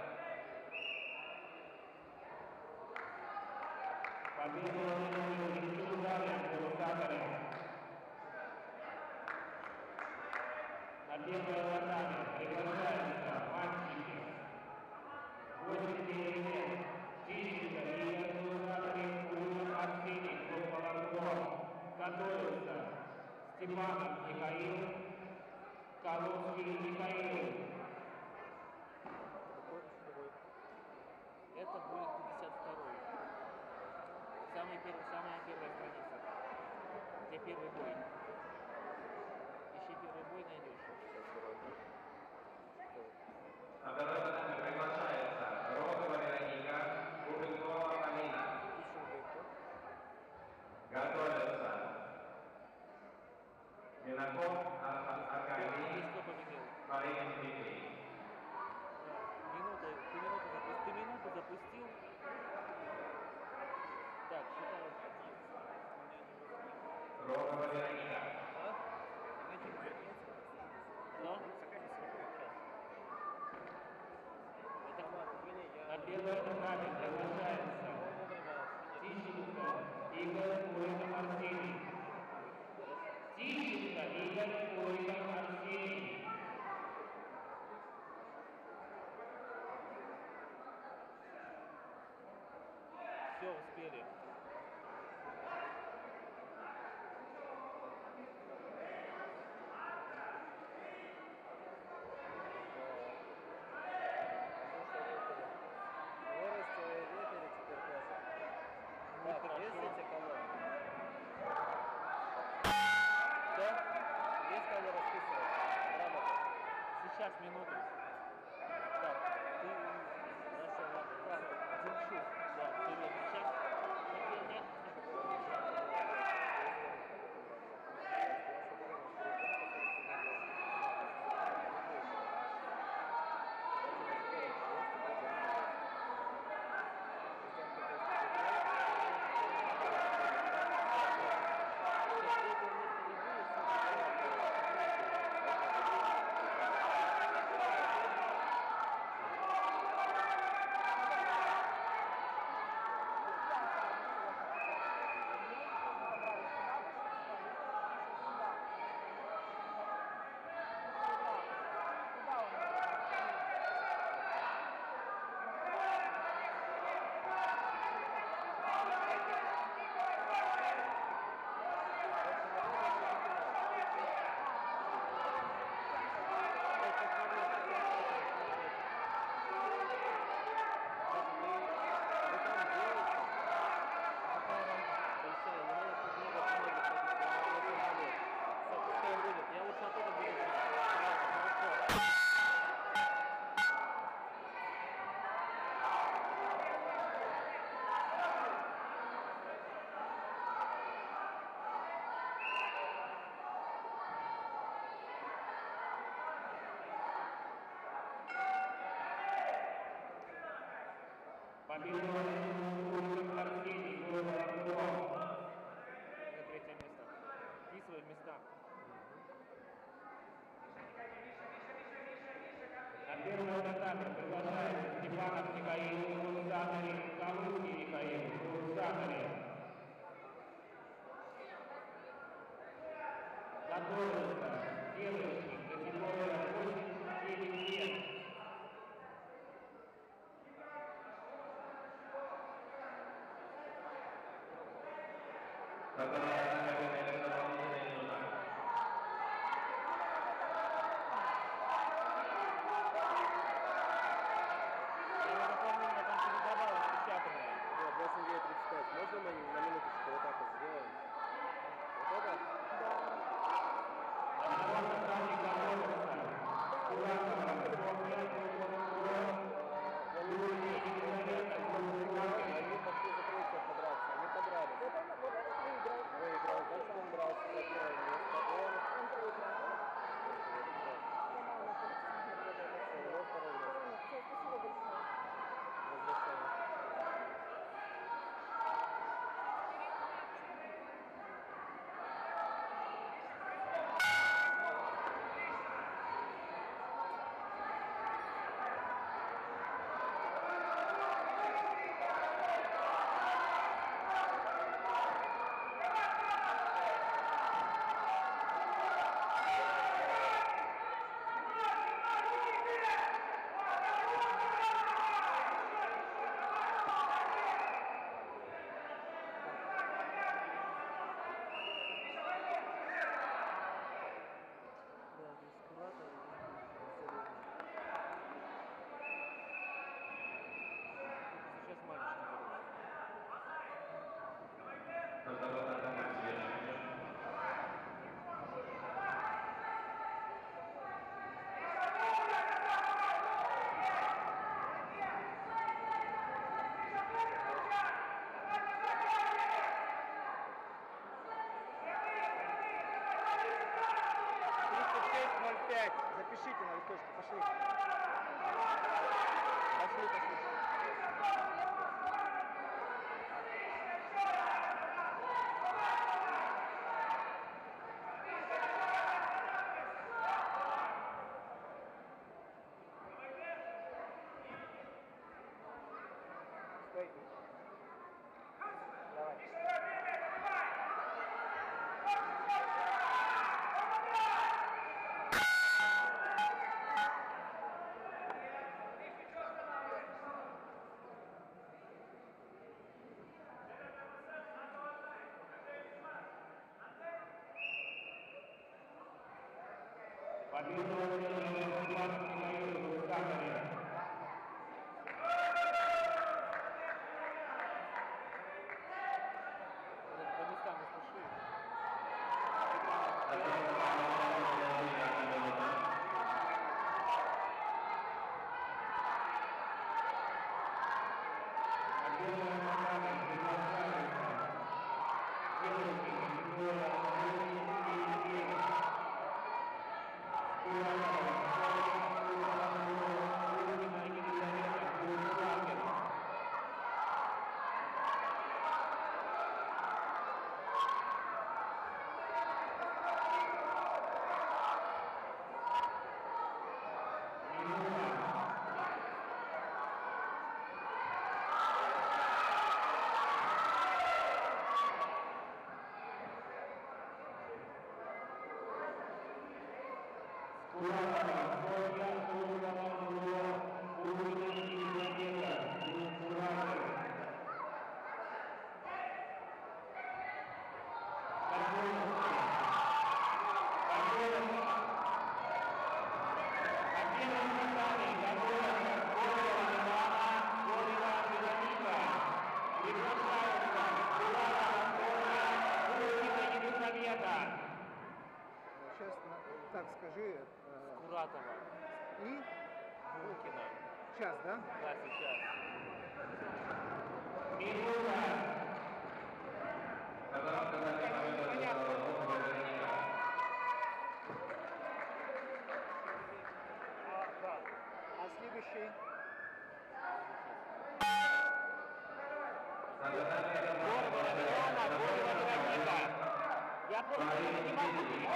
Speaker 8: Победу разрешил Виктор Ударин Курсаторе. На первое задание приглашаются мальчики восемь-девять лет. Тищенко, Игорь Курсаторе, Курин Арсений, клуб «Волонтер». Готовятся Степанов Михаил, Колодский Михаил.
Speaker 2: Это будет пятьдесят второй. Самый первый, самая первая страница. Где первый бой. Ищи первый бой, найдешь.
Speaker 3: На второе задание приглашается Рогова Вероника, Кубенкова Полина. Готовятся Минаков Аркадий,
Speaker 2: Здесь кто победил?
Speaker 3: Марин Дмитрий.
Speaker 2: Минута, ты минуту запустил. Ты минуту запустил. Так, считаю.
Speaker 3: Рогова Вероника.
Speaker 2: А? Ну? Это
Speaker 8: На первое задание приглашается Тищенко, Игорь Курин Арсений. Тищенко, Игорь Курин Арсений.
Speaker 2: все успели.
Speaker 8: Победу Улицком Арсений, город Ростов.
Speaker 2: Это третье место. Вписывай места.
Speaker 8: На первую атаку приглашается Степанов Михаил, Курсаторе, Калужский Михаил, Курсаторе. Готовится девочки категория восемь-девять лет.
Speaker 2: Я не запомнил, но там передавалось печатанное.
Speaker 1: Вот, восемь девять тридцать пять. Можно мы на минуточку вот так вот сделаем? Вот это?
Speaker 8: На втором этапе готовится Куратова, Софья, Курон, Юрий, Елизавета, Курсаторе.
Speaker 1: Они почти закрылся подраться. Они подрались.
Speaker 7: Вот, он, вот этот выиграл.
Speaker 1: Выиграл, значит он дрался за первое место. Он
Speaker 7: Он проиграл.
Speaker 1: занял второе место.
Speaker 7: Все, спасибо большое.
Speaker 1: Возвращаем.
Speaker 2: Да, здесь куратор. Сейчас мальчики берут.
Speaker 6: тридцать шесть ноль пять. Запишите на листочке, пошли. Пошли, пошли. Стой. Давай.
Speaker 8: Победу Степанов Михаил, Курсаторе.
Speaker 2: Надо по местам не спеши.
Speaker 6: Сейчас, на- так, скажи. э,
Speaker 2: Куратова.
Speaker 6: И?
Speaker 2: Булкина.
Speaker 6: Сейчас, да?
Speaker 2: Да, сейчас.
Speaker 6: А, да. А следующий?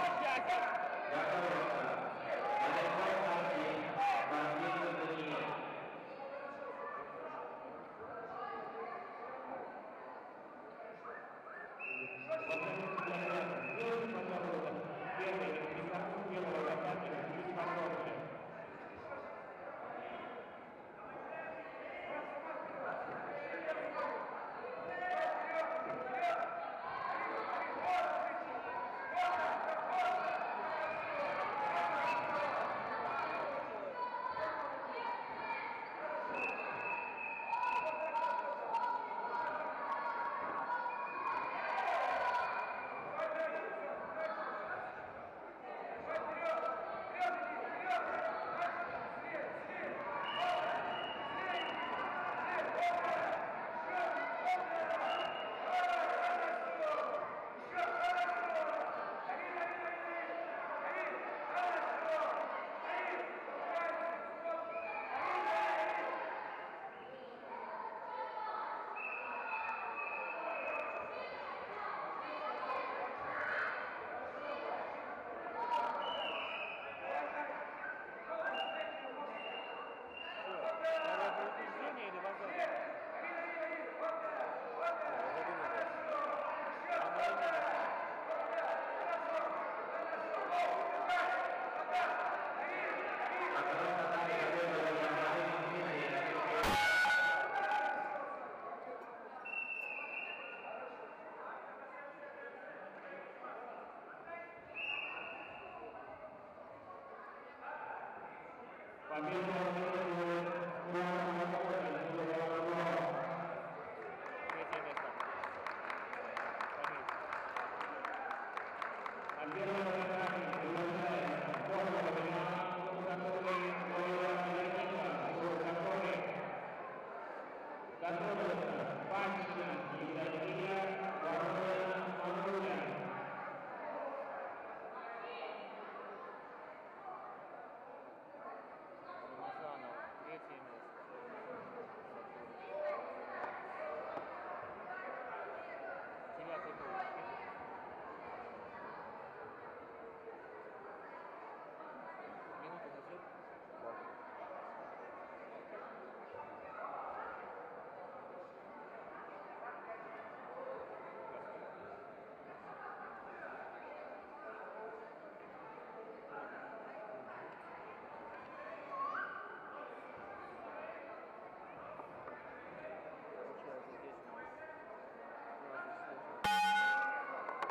Speaker 2: Третье место. Рамазанова. Третье место. Девятый был. Минуту зачет. Получается, здесь у нас двадцать четыре.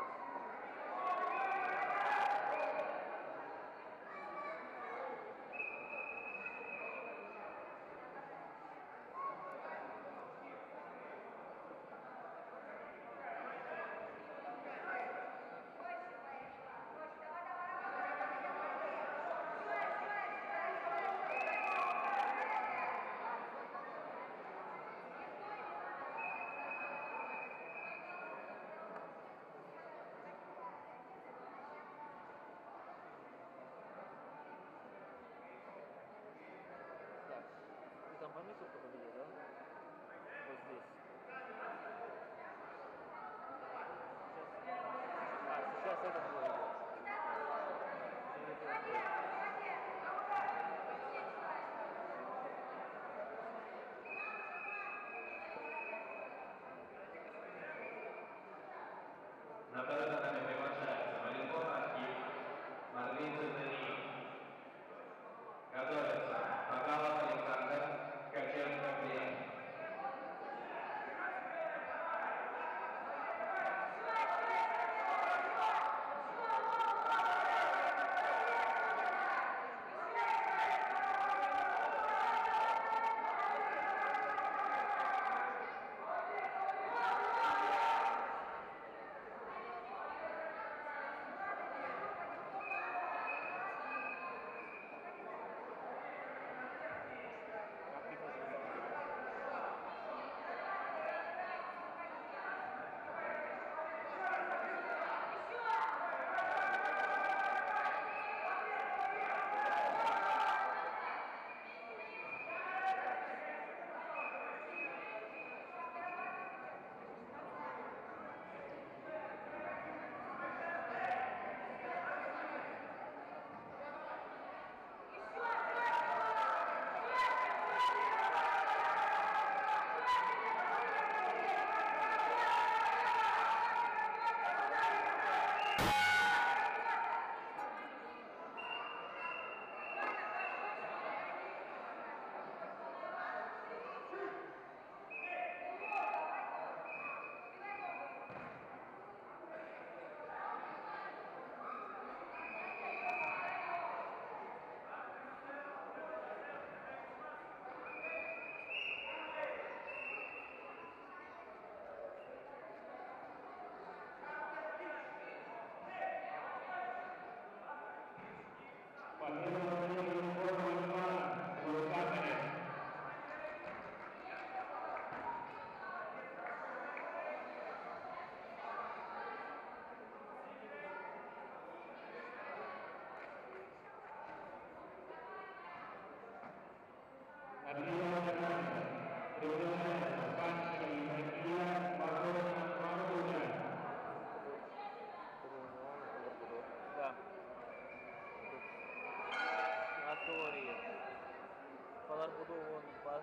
Speaker 2: Так, ты там пометил, кто победил, да? Вот здесь. Сейчас. А, сейчас этот бой идет.
Speaker 3: На второй татами приглашается Маленков Архип, Марлин Цезарий. Готовится Бакалов Александр, Ткаченко Глеб.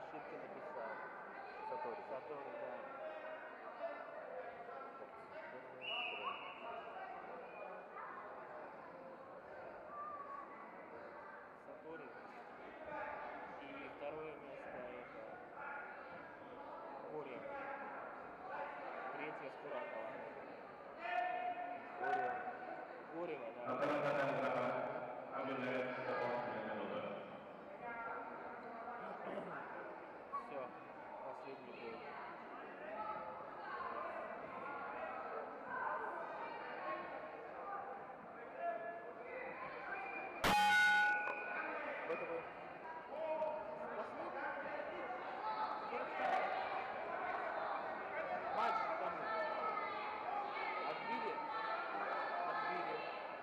Speaker 2: ошибки написал.
Speaker 1: Сатори.
Speaker 2: Сатори, да. Сатори. И второе место это Кори. Третье Скуратова.
Speaker 1: Гория.
Speaker 2: Горева, да.
Speaker 3: Рата Тендра объявляется дополнительная минута.
Speaker 2: Все, последний бой.
Speaker 1: Это был
Speaker 2: Матч там отбили. Отбили.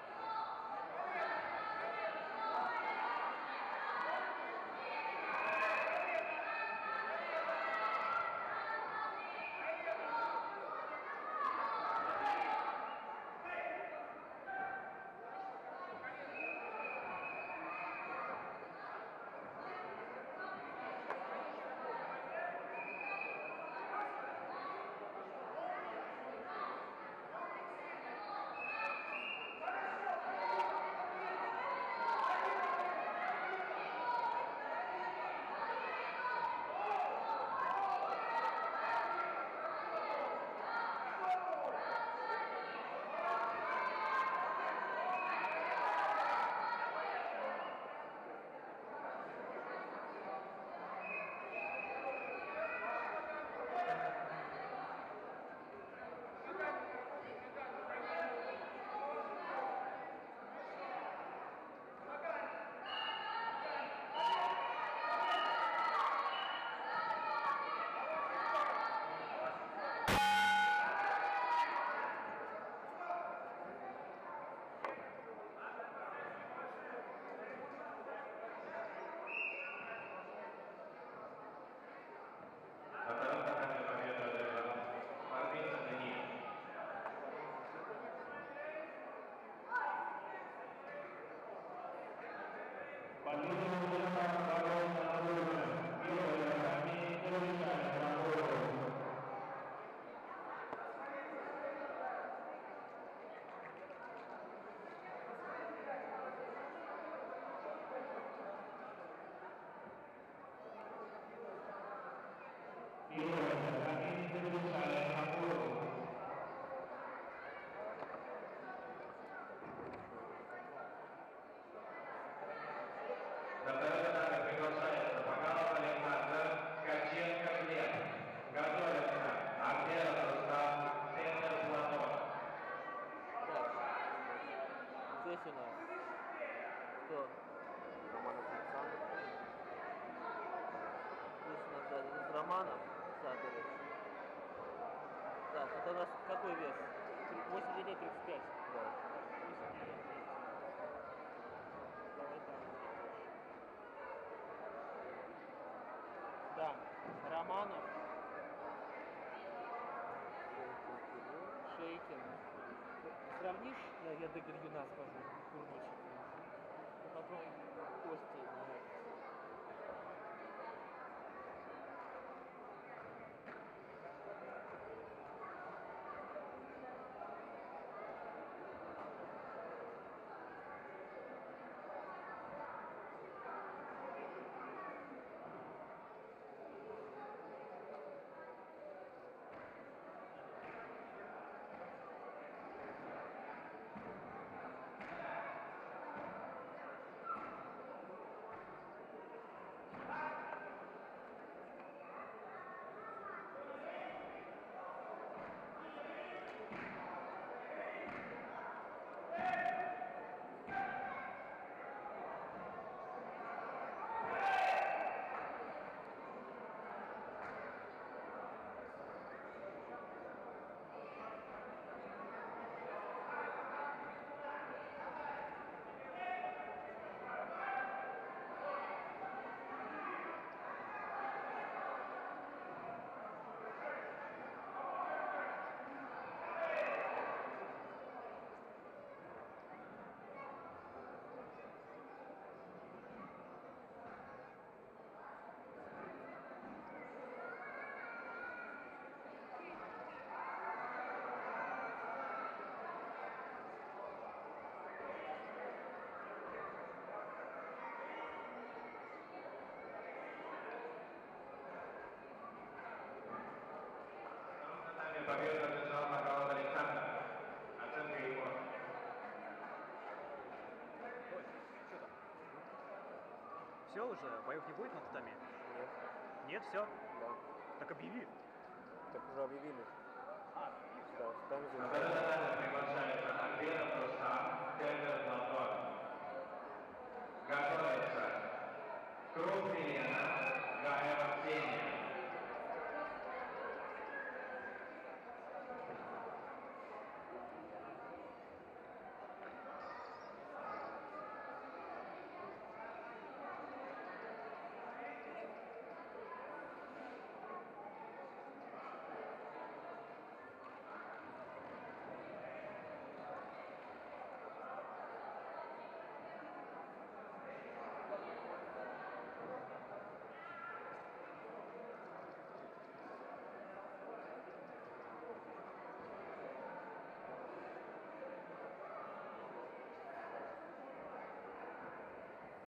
Speaker 3: На второй этапе приглашается Бакалов Александр, Ткаченко Глеб. Готовится Андреев Рустам, Тендер Платон.
Speaker 2: Так. Здесь у нас кто?
Speaker 1: Романов Александр.
Speaker 2: Здесь у нас да, здесь Романов Садович. Так, это у нас какой вес? восемьдесят девять тридцать пять.
Speaker 1: Да.
Speaker 2: восемьдесят девять тридцать пять. Давай так. Да, Романов, Шейкин. Сравнишь, я, я до Григина скажу, курничек. А потом Кости.
Speaker 9: Все уже? Боев не будет на татами?
Speaker 1: Нет.
Speaker 9: Нет, все?
Speaker 1: Да.
Speaker 9: Так объяви.
Speaker 1: Так уже объявили.
Speaker 9: А,
Speaker 1: Да, там же.
Speaker 3: На приглашается Альберто Сам, тренер